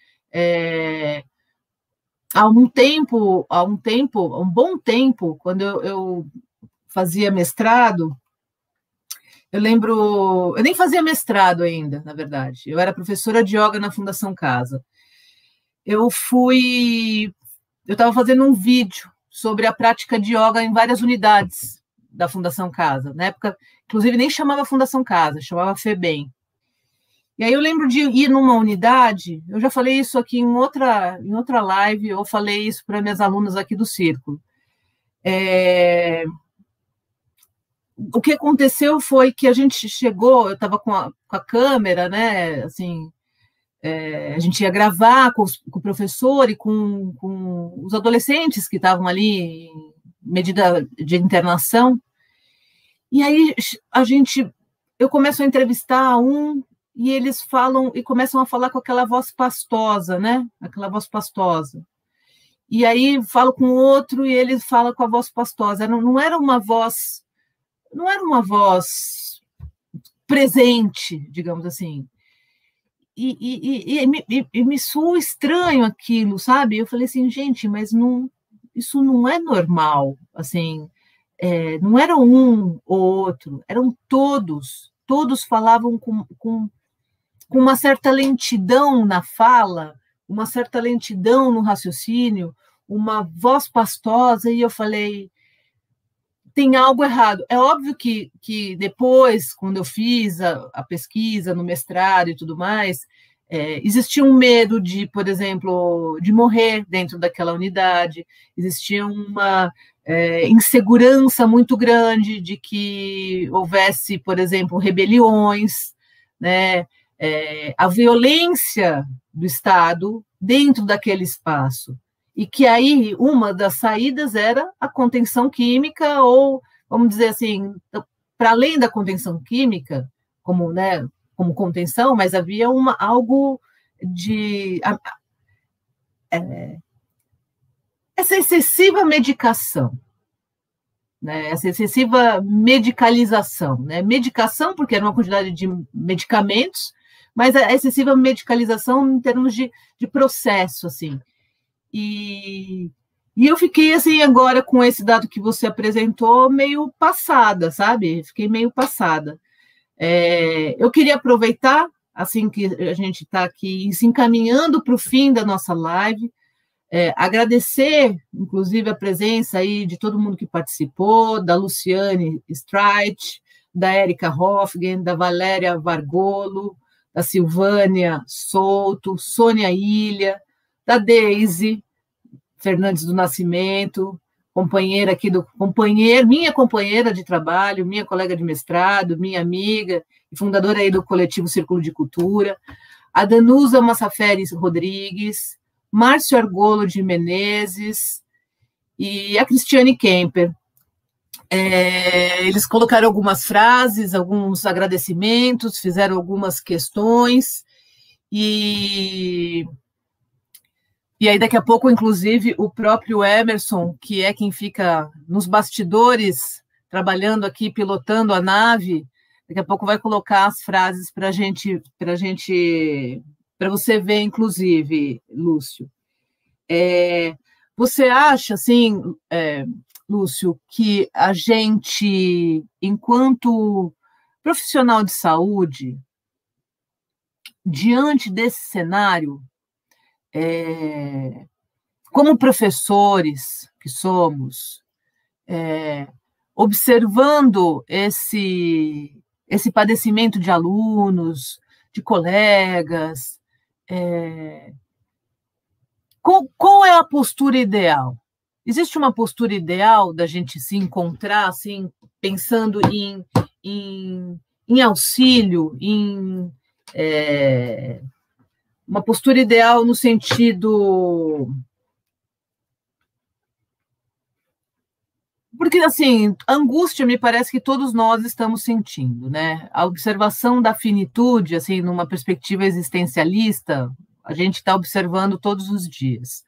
Há um bom tempo, quando eu fazia mestrado, eu lembro, eu nem fazia mestrado ainda, na verdade, eu era professora de yoga na Fundação Casa. Eu estava fazendo um vídeo sobre a prática de yoga em várias unidades da Fundação Casa, na época, inclusive nem chamava Fundação Casa, chamava FEBEM. E aí eu lembro de ir numa unidade, eu já falei isso aqui em outra live, eu falei isso para minhas alunas aqui do Círculo. O que aconteceu foi que a gente chegou, eu estava com a câmera, né, assim, a gente ia gravar com o professor e com os adolescentes que estavam ali em medida de internação, e aí eu começo a entrevistar e eles falam, e começam a falar com aquela voz pastosa, né? Aquela voz pastosa. E aí falo com o outro e ele fala com a voz pastosa. Não era uma voz presente, digamos assim. E me soou estranho aquilo, sabe? Eu falei assim, gente, mas isso não é normal, assim, não era um ou outro, eram todos falavam com uma certa lentidão na fala, uma certa lentidão no raciocínio, uma voz pastosa, e eu falei, tem algo errado. É óbvio que depois, quando eu fiz a pesquisa no mestrado e tudo mais, existia um medo de, por exemplo, de morrer dentro daquela unidade, existia uma insegurança muito grande de que houvesse, por exemplo, rebeliões, né? A violência do Estado dentro daquele espaço, e que aí uma das saídas era a contenção química, ou, vamos dizer assim, para além da contenção química, como contenção, mas havia algo de... essa excessiva medicação, né, essa excessiva medicalização, né, medicação porque era uma quantidade de medicamentos, mas a excessiva medicalização em termos de processo, assim. E eu fiquei, assim, agora com esse dado que você apresentou, meio passada, sabe? Fiquei meio passada. Eu queria aproveitar, assim que a gente está aqui se encaminhando para o fim da nossa live, agradecer, inclusive, a presença aí de todo mundo que participou, da Luciane Streit, da Érica Hoffgen, da Valéria Vargolo, da Silvânia Souto, Sônia Ilha, da Deise Fernandes do Nascimento, companheira aqui minha companheira de trabalho, minha colega de mestrado, minha amiga e fundadora aí do coletivo Círculo de Cultura, a Danusa Massaferes Rodrigues, Márcio Argolo de Menezes e a Cristiane Kemper. Eles colocaram algumas frases, alguns agradecimentos, fizeram algumas questões, e aí daqui a pouco, inclusive, o próprio Emerson, que é quem fica nos bastidores, trabalhando aqui, pilotando a nave, daqui a pouco vai colocar as frases para você ver, inclusive, Lúcio. Você acha, assim, Lúcio, que a gente, enquanto profissional de saúde, diante desse cenário, como professores que somos, observando esse padecimento de alunos, de colegas, qual é a postura ideal? Existe uma postura ideal da gente se encontrar, assim, pensando em auxílio, em uma postura ideal no sentido... Porque, assim, angústia me parece que todos nós estamos sentindo, né? A observação da finitude, assim, numa perspectiva existencialista, a gente está observando todos os dias.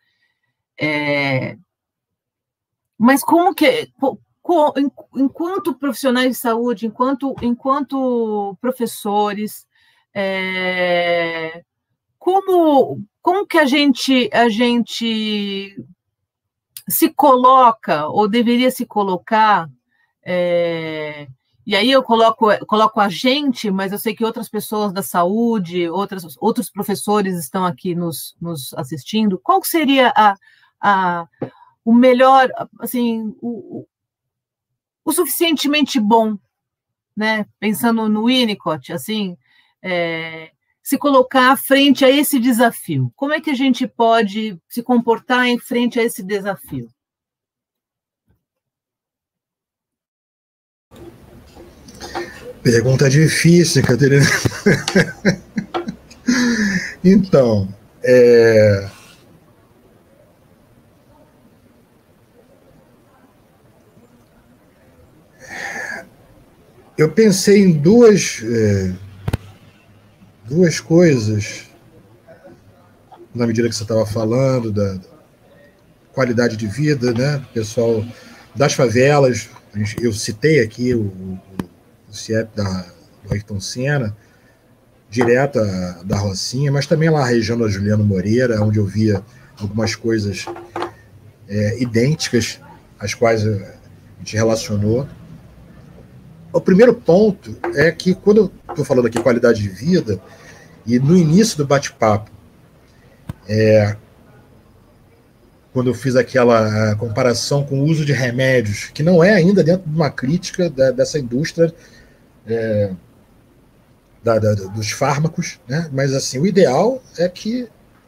Mas como que... Enquanto profissionais de saúde, enquanto professores, como que a gente se coloca, ou deveria se colocar, e aí eu coloco a gente, mas eu sei que outras pessoas da saúde, outros professores estão aqui nos assistindo, qual seria o melhor, assim, o suficientemente bom, né? Pensando no Winnicott, assim, se colocar frente a esse desafio. Como é que a gente pode se comportar em frente a esse desafio? Pergunta difícil, Caterina. Então, eu pensei em duas coisas na medida que você estava falando da qualidade de vida, né, pessoal das favelas. Eu citei aqui o CIEP do Ayrton Senna, direto da Rocinha, mas também lá a região da Juliano Moreira, onde eu via algumas coisas idênticas, às quais a gente relacionou. O primeiro ponto é que, quando eu estou falando aqui qualidade de vida, e no início do bate-papo, quando eu fiz aquela comparação com o uso de remédios, que não é ainda dentro de uma crítica dessa indústria dos fármacos, né? Mas assim, o ideal é que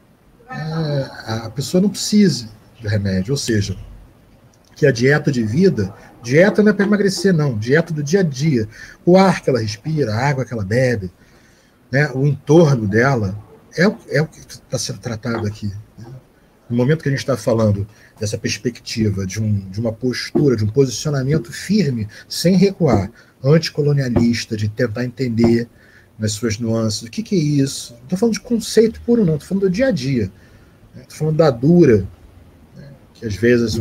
a pessoa não precise de remédio, ou seja, que a dieta de vida, dieta não é para emagrecer, não, dieta do dia a dia, o ar que ela respira, a água que ela bebe, né? O entorno dela é o que está sendo tratado aqui. No momento que a gente está falando dessa perspectiva de uma postura, de um posicionamento firme, sem recuar, anticolonialista, de tentar entender nas suas nuances, o que é isso? Não estou falando de conceito puro, não, estou falando do dia a dia. Estou falando da dura, né, que às vezes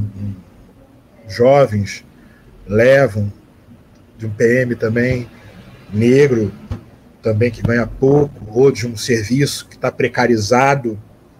jovens levam, de um PM também, negro, também que ganha pouco, ou de um serviço que está precarizado,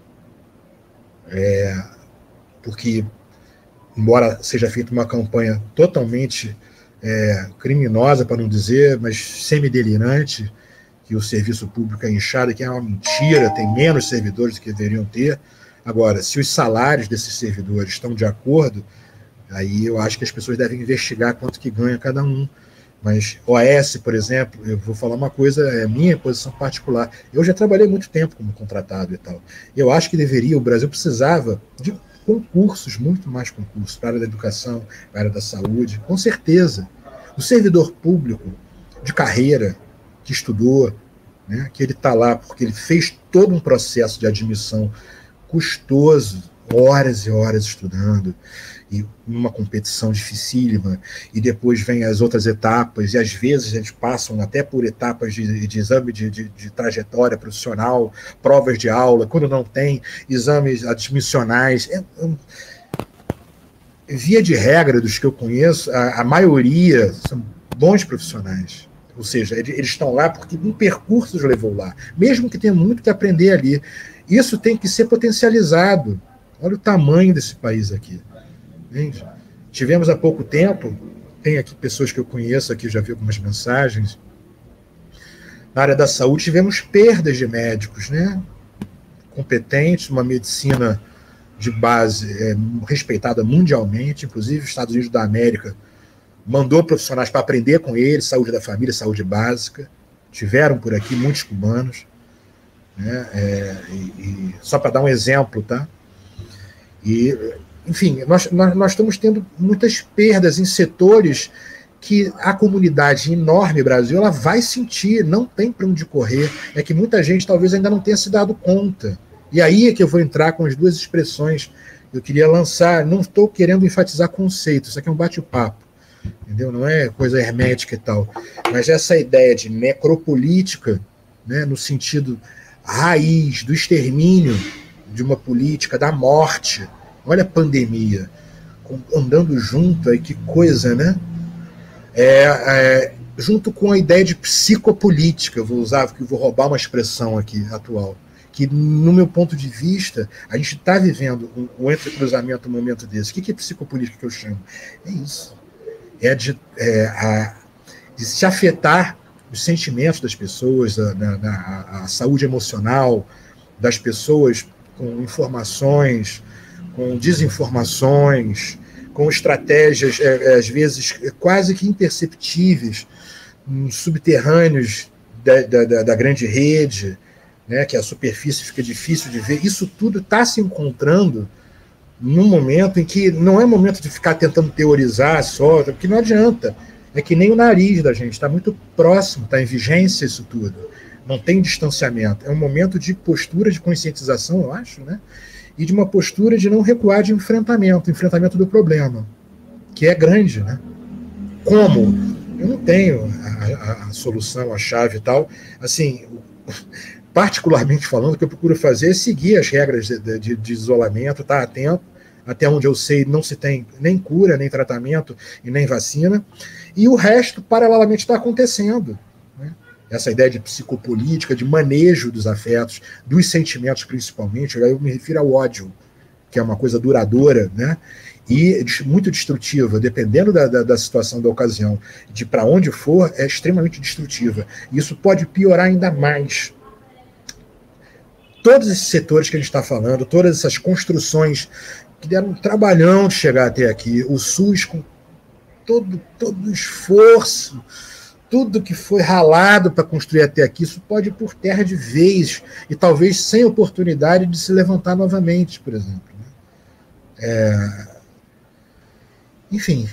porque, embora seja feita uma campanha totalmente criminosa, para não dizer, mas semi-delirante, que o serviço público é inchado, que é uma mentira, tem menos servidores do que deveriam ter. Agora, se os salários desses servidores estão de acordo, aí eu acho que as pessoas devem investigar quanto que ganha cada um Mas OAS, por exemplo, eu vou falar uma coisa, é minha posição particular. Eu já trabalhei muito tempo como contratado e tal. Eu acho que o Brasil precisava de concursos, muito mais concursos, para a área da educação, para a área da saúde, com certeza. O servidor público de carreira, que estudou, né, que ele está lá porque ele fez todo um processo de admissão custoso, horas e horas estudando, e numa competição dificílima, e depois vem as outras etapas, e às vezes eles passam até por etapas de exame de trajetória profissional, provas de aula, quando não tem, exames admissionais. Via de regra, dos que eu conheço, a maioria são bons profissionais. Ou seja, eles estão lá porque um percurso os levou lá, mesmo que tenha muito que aprender ali. Isso tem que ser potencializado. Olha o tamanho desse país aqui. Entende? Tivemos há pouco tempo, tem aqui pessoas que eu conheço, aqui já vi algumas mensagens, na área da saúde tivemos perdas de médicos, né? Competentes, uma medicina de base respeitada mundialmente, inclusive os Estados Unidos da América mandou profissionais para aprender com eles, saúde da família, saúde básica. Tiveram por aqui muitos cubanos, né? Só para dar um exemplo, tá? E, enfim, nós estamos tendo muitas perdas em setores que a comunidade enorme Brasil ela vai sentir, não tem para onde correr. É que muita gente talvez ainda não tenha se dado conta. E aí é que eu vou entrar com as duas expressões que eu queria lançar. Não estou querendo enfatizar conceitos, isso aqui é um bate-papo, entendeu? Não é coisa hermética e tal. Mas essa ideia de necropolítica, né, no sentido raiz do extermínio de uma política da morte. Olha a pandemia, andando junto, aí que coisa, né? Junto com a ideia de psicopolítica, eu vou roubar uma expressão aqui atual, que, no meu ponto de vista, a gente está vivendo um entrecruzamento no momento desse. O que é psicopolítica que eu chamo? É isso. De se afetar os sentimentos das pessoas, a saúde emocional das pessoas com informações, com desinformações, com estratégias, às vezes, quase que imperceptíveis, subterrâneos da grande rede, né, que a superfície fica difícil de ver. Isso tudo está se encontrando num momento em que não é momento de ficar tentando teorizar só, porque não adianta. É que nem o nariz da gente, está muito próximo, está em vigência isso tudo. Não tem distanciamento. É um momento de postura de conscientização, eu acho, né? E de uma postura de não recuar de enfrentamento do problema, que é grande, né? Como? Eu não tenho a solução, a chave e tal. Assim, particularmente falando, o que eu procuro fazer é seguir as regras de isolamento, estar atento, até onde eu sei não se tem nem cura, nem tratamento e nem vacina, e o resto, paralelamente, está acontecendo. Né? Essa ideia de psicopolítica, de manejo dos afetos, dos sentimentos principalmente, eu me refiro ao ódio, que é uma coisa duradoura, né? E muito destrutiva, dependendo da situação, da ocasião, de para onde for, é extremamente destrutiva. E isso pode piorar ainda mais. Todos esses setores que a gente está falando, todas essas construções que deram um trabalhão de chegar até aqui, o SUS com todo o esforço, tudo que foi ralado para construir até aqui, isso pode ir por terra de vez, e talvez sem oportunidade de se levantar novamente, por exemplo. Enfim.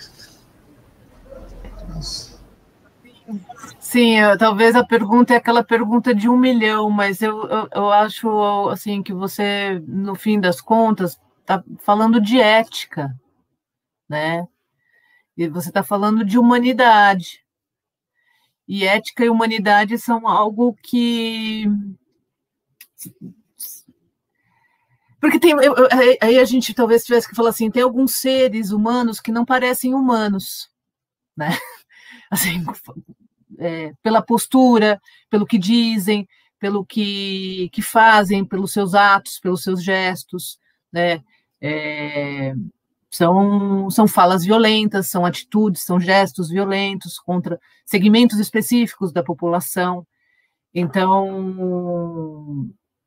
Sim, talvez a pergunta é aquela pergunta de 1 milhão, mas eu acho assim, que você, no fim das contas, está falando de ética, né? E você está falando de humanidade. E ética e humanidade são algo que... Porque aí a gente talvez tivesse que falar assim, tem alguns seres humanos que não parecem humanos, né? Assim, pela postura, pelo que dizem, pelo que fazem, pelos seus atos, pelos seus gestos, né? São falas violentas, são atitudes, são gestos violentos contra segmentos específicos da população. Então,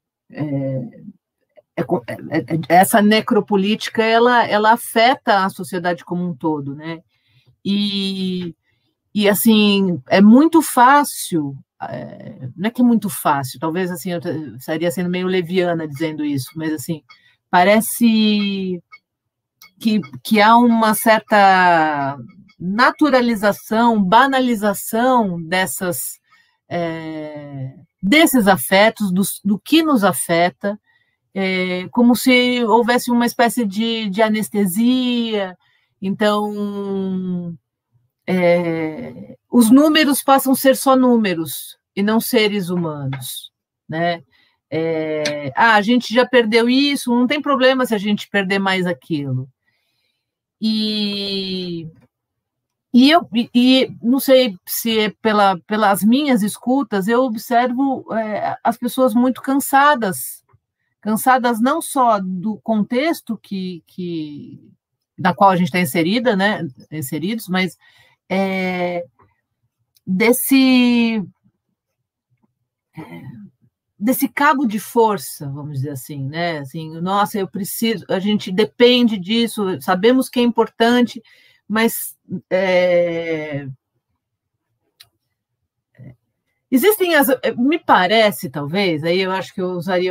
essa necropolítica ela afeta a sociedade como um todo, né? E E, assim, é muito fácil, não é que é muito fácil, talvez, assim, eu estaria sendo meio leviana dizendo isso, mas, assim, parece que há uma certa naturalização, banalização desses afetos, do que nos afeta, como se houvesse uma espécie de anestesia. Então, os números passam a ser só números e não seres humanos, né? A gente já perdeu isso, não tem problema se a gente perder mais aquilo. E não sei se é pelas minhas escutas, eu observo as pessoas muito cansadas não só do contexto na qual a gente está inseridos, mas desse cabo de força, vamos dizer assim, né? Assim, nossa, a gente depende disso, sabemos que é importante, mas existem me parece, talvez, aí eu acho que eu usaria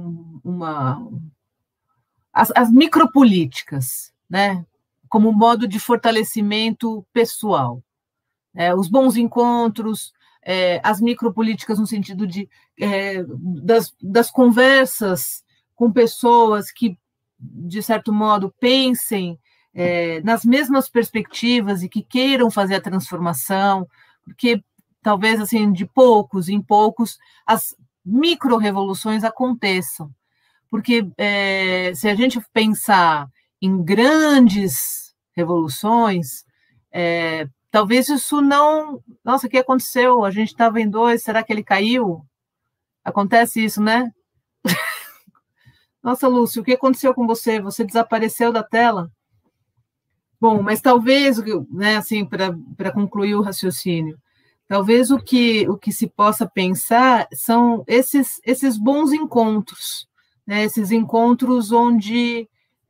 as micropolíticas, né? Como modo de fortalecimento pessoal. Os bons encontros, as micropolíticas no sentido das conversas com pessoas que, de certo modo, pensem nas mesmas perspectivas e que queiram fazer a transformação, porque talvez, assim, de poucos em poucos, as micro-revoluções aconteçam. Porque se a gente pensar em grandes revoluções, talvez isso não... Nossa, o que aconteceu? A gente estava em 2, será que ele caiu? Acontece isso, né? Nossa, Lúcio, o que aconteceu com você? Você desapareceu da tela? Bom, mas talvez, né, assim, para concluir o raciocínio, talvez o que se possa pensar são esses bons encontros, né, esses encontros onde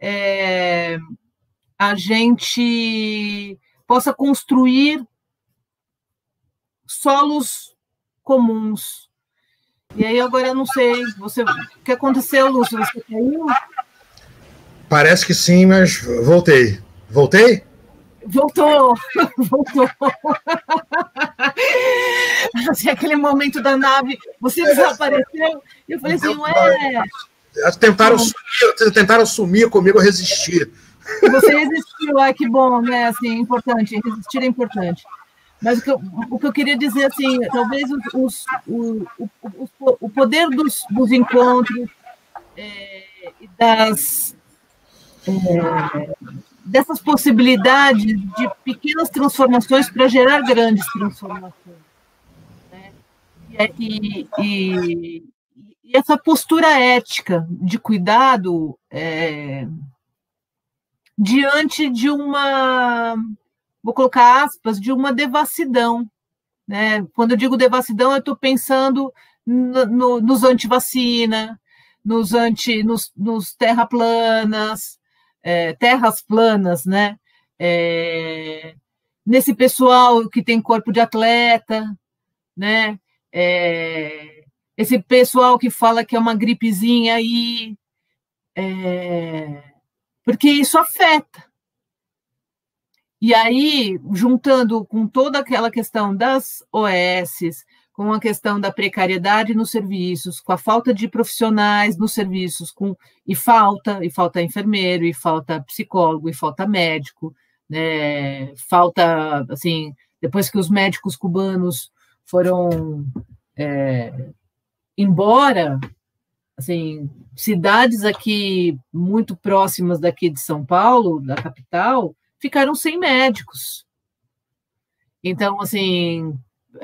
a gente possa construir solos comuns. E aí agora eu não sei, o que aconteceu, Lúcio? Você caiu? Parece que sim, mas voltei. Voltei? Voltou. Assim, aquele momento da nave, você desapareceu, e eu falei assim, Tentaram sumir comigo, eu resisti. Você resistiu, que bom, né? Assim, é importante, resistir é importante. Mas o que eu queria dizer, assim, talvez o poder dos encontros e dessas possibilidades de pequenas transformações para gerar grandes transformações, né? E essa postura ética de cuidado diante de vou colocar aspas, de uma devassidão, né? Quando eu digo devassidão, eu estou pensando nos anti-vacina, nos terras planas, né? Nesse pessoal que tem corpo de atleta, né? Esse pessoal que fala que é uma gripezinha aí, porque isso afeta. E aí, juntando com toda aquela questão das OS, com a questão da precariedade nos serviços, com a falta de profissionais nos serviços, e falta enfermeiro, e falta psicólogo, e falta médico, né? Falta, assim, depois que os médicos cubanos foram embora, assim, cidades aqui muito próximas daqui de São Paulo, da capital, ficaram sem médicos. Então, assim,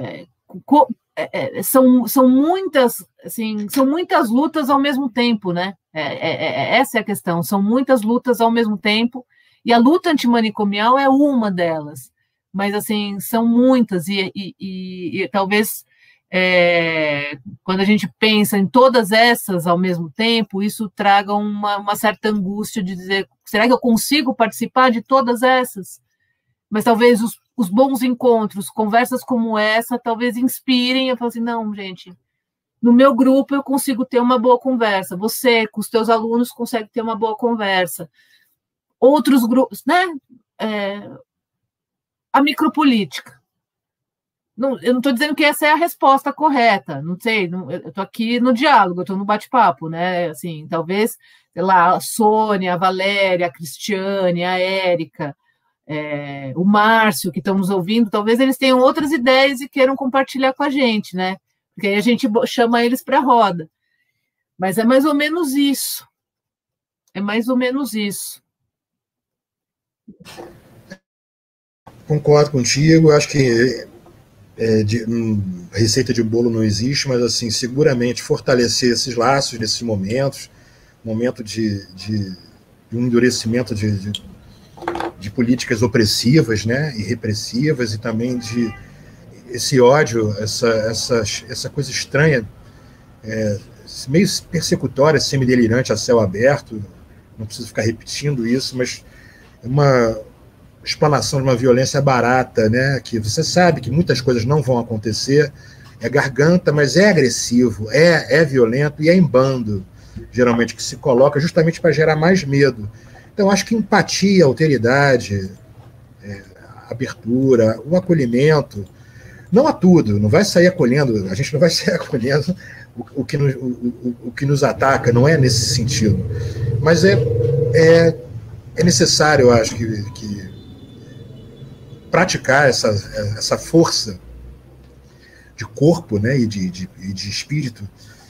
são muitas lutas ao mesmo tempo, né? Essa é a questão, são muitas lutas ao mesmo tempo, e a luta antimanicomial é uma delas, mas, assim, são muitas, e talvez, quando a gente pensa em todas essas ao mesmo tempo, isso traga uma certa angústia de dizer, será que eu consigo participar de todas essas? Mas talvez os bons encontros, conversas como essa, talvez inspirem, eu falo assim, não, gente, no meu grupo eu consigo ter uma boa conversa, você, com os teus alunos, consegue ter uma boa conversa. Outros grupos, né? A micropolítica. Não, eu não estou dizendo que essa é a resposta correta, não sei, eu estou aqui no diálogo, eu estou no bate-papo, né? Assim, talvez, sei lá, a Sônia, a Valéria, a Cristiane, a Érica, o Márcio, que estão nos ouvindo, talvez eles tenham outras ideias e queiram compartilhar com a gente, né? Porque aí a gente chama eles para a roda. Mas é mais ou menos isso. É mais ou menos isso. Concordo contigo, acho que receita de bolo não existe, mas assim, seguramente fortalecer esses laços nesses momentos, momento de um endurecimento de políticas opressivas, né, e repressivas, e também de esse ódio, essa coisa estranha, meio persecutória, semidelirante a céu aberto, não preciso ficar repetindo isso, mas uma explanação de uma violência barata, né? Que você sabe que muitas coisas não vão acontecer, é garganta, mas é agressivo, é violento e é em bando, geralmente, que se coloca justamente para gerar mais medo. Então, acho que empatia, alteridade, abertura, o acolhimento, não a tudo, não vai sair acolhendo, a gente não vai sair acolhendo o que nos ataca, não é nesse sentido, mas é necessário, eu acho, que praticar essa força de corpo, né, e de espírito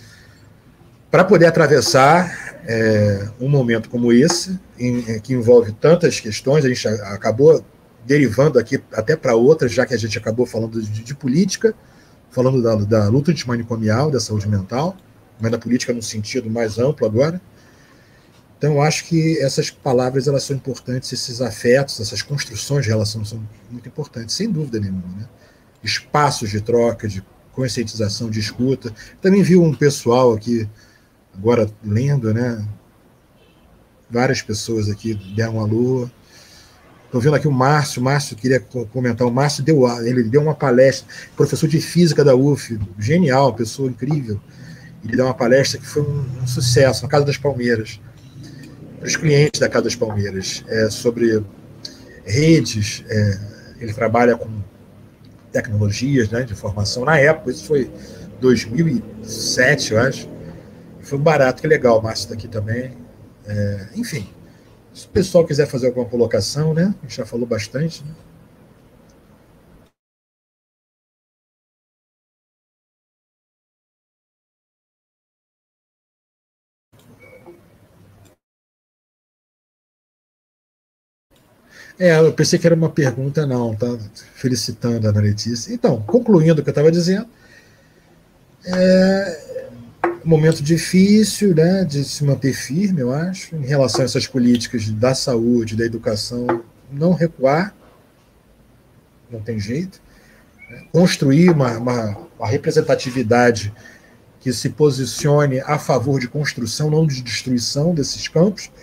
para poder atravessar um momento como esse, que envolve tantas questões. A gente acabou derivando aqui até para outras, já que a gente acabou falando de política, falando da luta antimanicomial, da saúde mental, mas da política num sentido mais amplo agora. Então, eu acho que essas palavras, elas são importantes, esses afetos, essas construções de relação são muito importantes, sem dúvida nenhuma, né? Espaços de troca, de conscientização, de escuta. Também vi um pessoal aqui, agora lendo, né? Várias pessoas aqui deram um alô. Estou vendo aqui o Márcio queria comentar. O Márcio ele deu uma palestra, professor de física da UF, genial, pessoa incrível. Ele deu uma palestra que foi um sucesso, na Casa das Palmeiras, para os clientes da Casa das Palmeiras, sobre redes. Ele trabalha com tecnologias, né, de informação. Na época, isso foi 2007, eu acho. Foi barato, que legal, o Márcio está aqui também. Enfim, se o pessoal quiser fazer alguma colocação, né, a gente já falou bastante, né? Eu pensei que era uma pergunta, não, tá? Felicitando a Ana Letícia. Então, concluindo o que eu estava dizendo, um momento difícil, né, de se manter firme, eu acho, em relação a essas políticas da saúde, da educação, não recuar, não tem jeito, né? Construir uma representatividade que se posicione a favor de construção, não de destruição desses campos,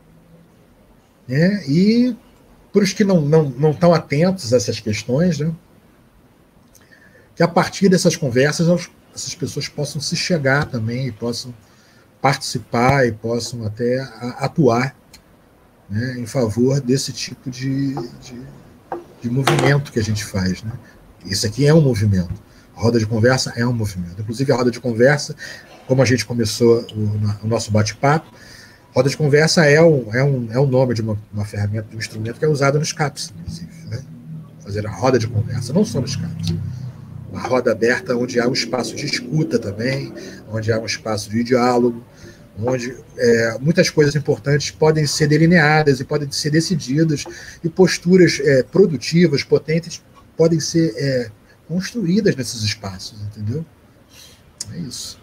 né? E para os que não estão atentos a essas questões, né, que a partir dessas conversas essas pessoas possam se chegar também e possam participar e possam até atuar, né, em favor desse tipo de movimento que a gente faz, né? Isso aqui é um movimento. A roda de conversa é um movimento. Inclusive, a roda de conversa, como a gente começou o nosso bate-papo, roda de conversa é o nome de uma ferramenta, de um instrumento que é usado nos CAPs, inclusive, né? Fazer a roda de conversa, não só nos CAPs. Uma roda aberta onde há um espaço de escuta também, onde há um espaço de diálogo, onde muitas coisas importantes podem ser delineadas e podem ser decididas, e posturas produtivas, potentes, podem ser construídas nesses espaços, entendeu? É isso.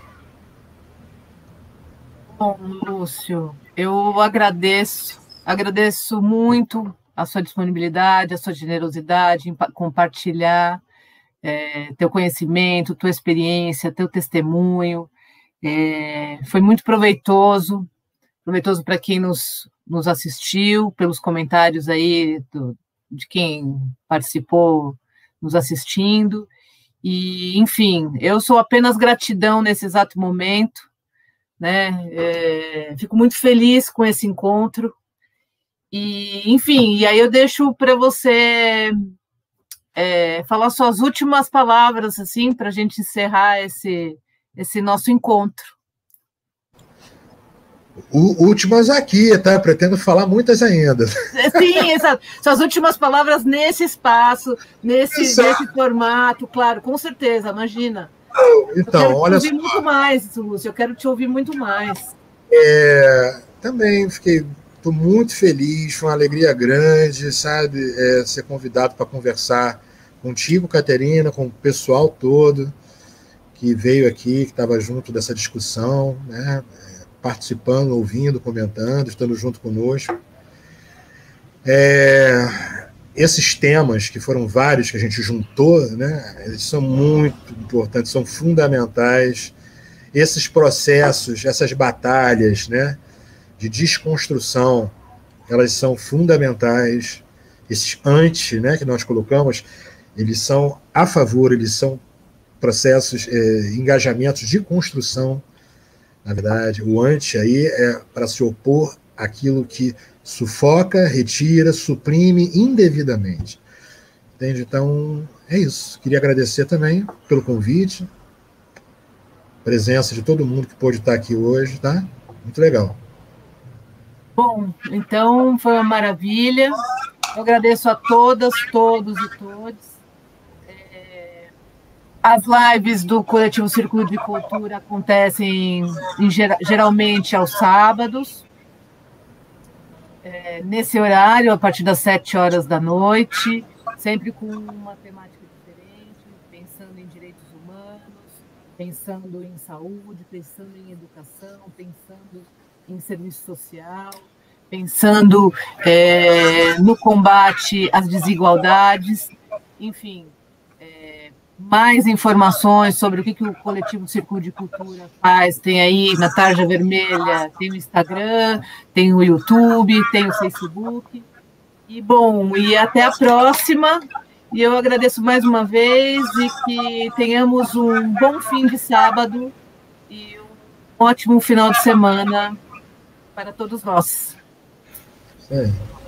Bom, Lúcio, eu agradeço muito a sua disponibilidade, a sua generosidade em compartilhar teu conhecimento, tua experiência, teu testemunho. Foi muito proveitoso para quem nos assistiu, pelos comentários aí de quem participou nos assistindo. E, enfim, eu sou apenas gratidão nesse exato momento, né? Fico muito feliz com esse encontro. E, enfim, e aí eu deixo para você falar suas últimas palavras, assim, para a gente encerrar esse nosso encontro. Últimas aqui, tá? Pretendo falar muitas ainda. Sim, exato. Suas últimas palavras nesse espaço, nesse formato, claro, com certeza, imagina. Então, olha só. Eu quero te ouvir muito mais, Lúcio, eu quero te ouvir muito mais. Também estou muito feliz, foi uma alegria grande, sabe, ser convidado para conversar contigo, Caterina, com o pessoal todo que veio aqui, que estava junto dessa discussão, né, participando, ouvindo, comentando, estando junto conosco. Esses temas, que foram vários que a gente juntou, né, eles são muito importantes, são fundamentais. Esses processos, essas batalhas, né, de desconstrução, elas são fundamentais. Esses anti, né, que nós colocamos, eles são a favor, eles são processos, engajamentos de construção. Na verdade, o anti aí é para se opor àquilo que sufoca, retira, suprime indevidamente. Entende? Então, é isso. Queria agradecer também pelo convite, presença de todo mundo que pôde estar aqui hoje, tá? Muito legal. Bom, então foi uma maravilha. Eu agradeço a todas, todos e todos. As lives do Coletivo Círculo de Cultura acontecem geralmente aos sábados, nesse horário, a partir das 7 horas da noite, sempre com uma temática diferente, pensando em direitos humanos, pensando em saúde, pensando em educação, pensando em serviço social, pensando no combate às desigualdades, enfim. Mais informações sobre o que o Coletivo Círculo de Cultura faz, tem aí na Tarja Vermelha, tem o Instagram, tem o YouTube, tem o Facebook. E, bom, e até a próxima. E eu agradeço mais uma vez e que tenhamos um bom fim de sábado e um ótimo final de semana para todos nós. Sim.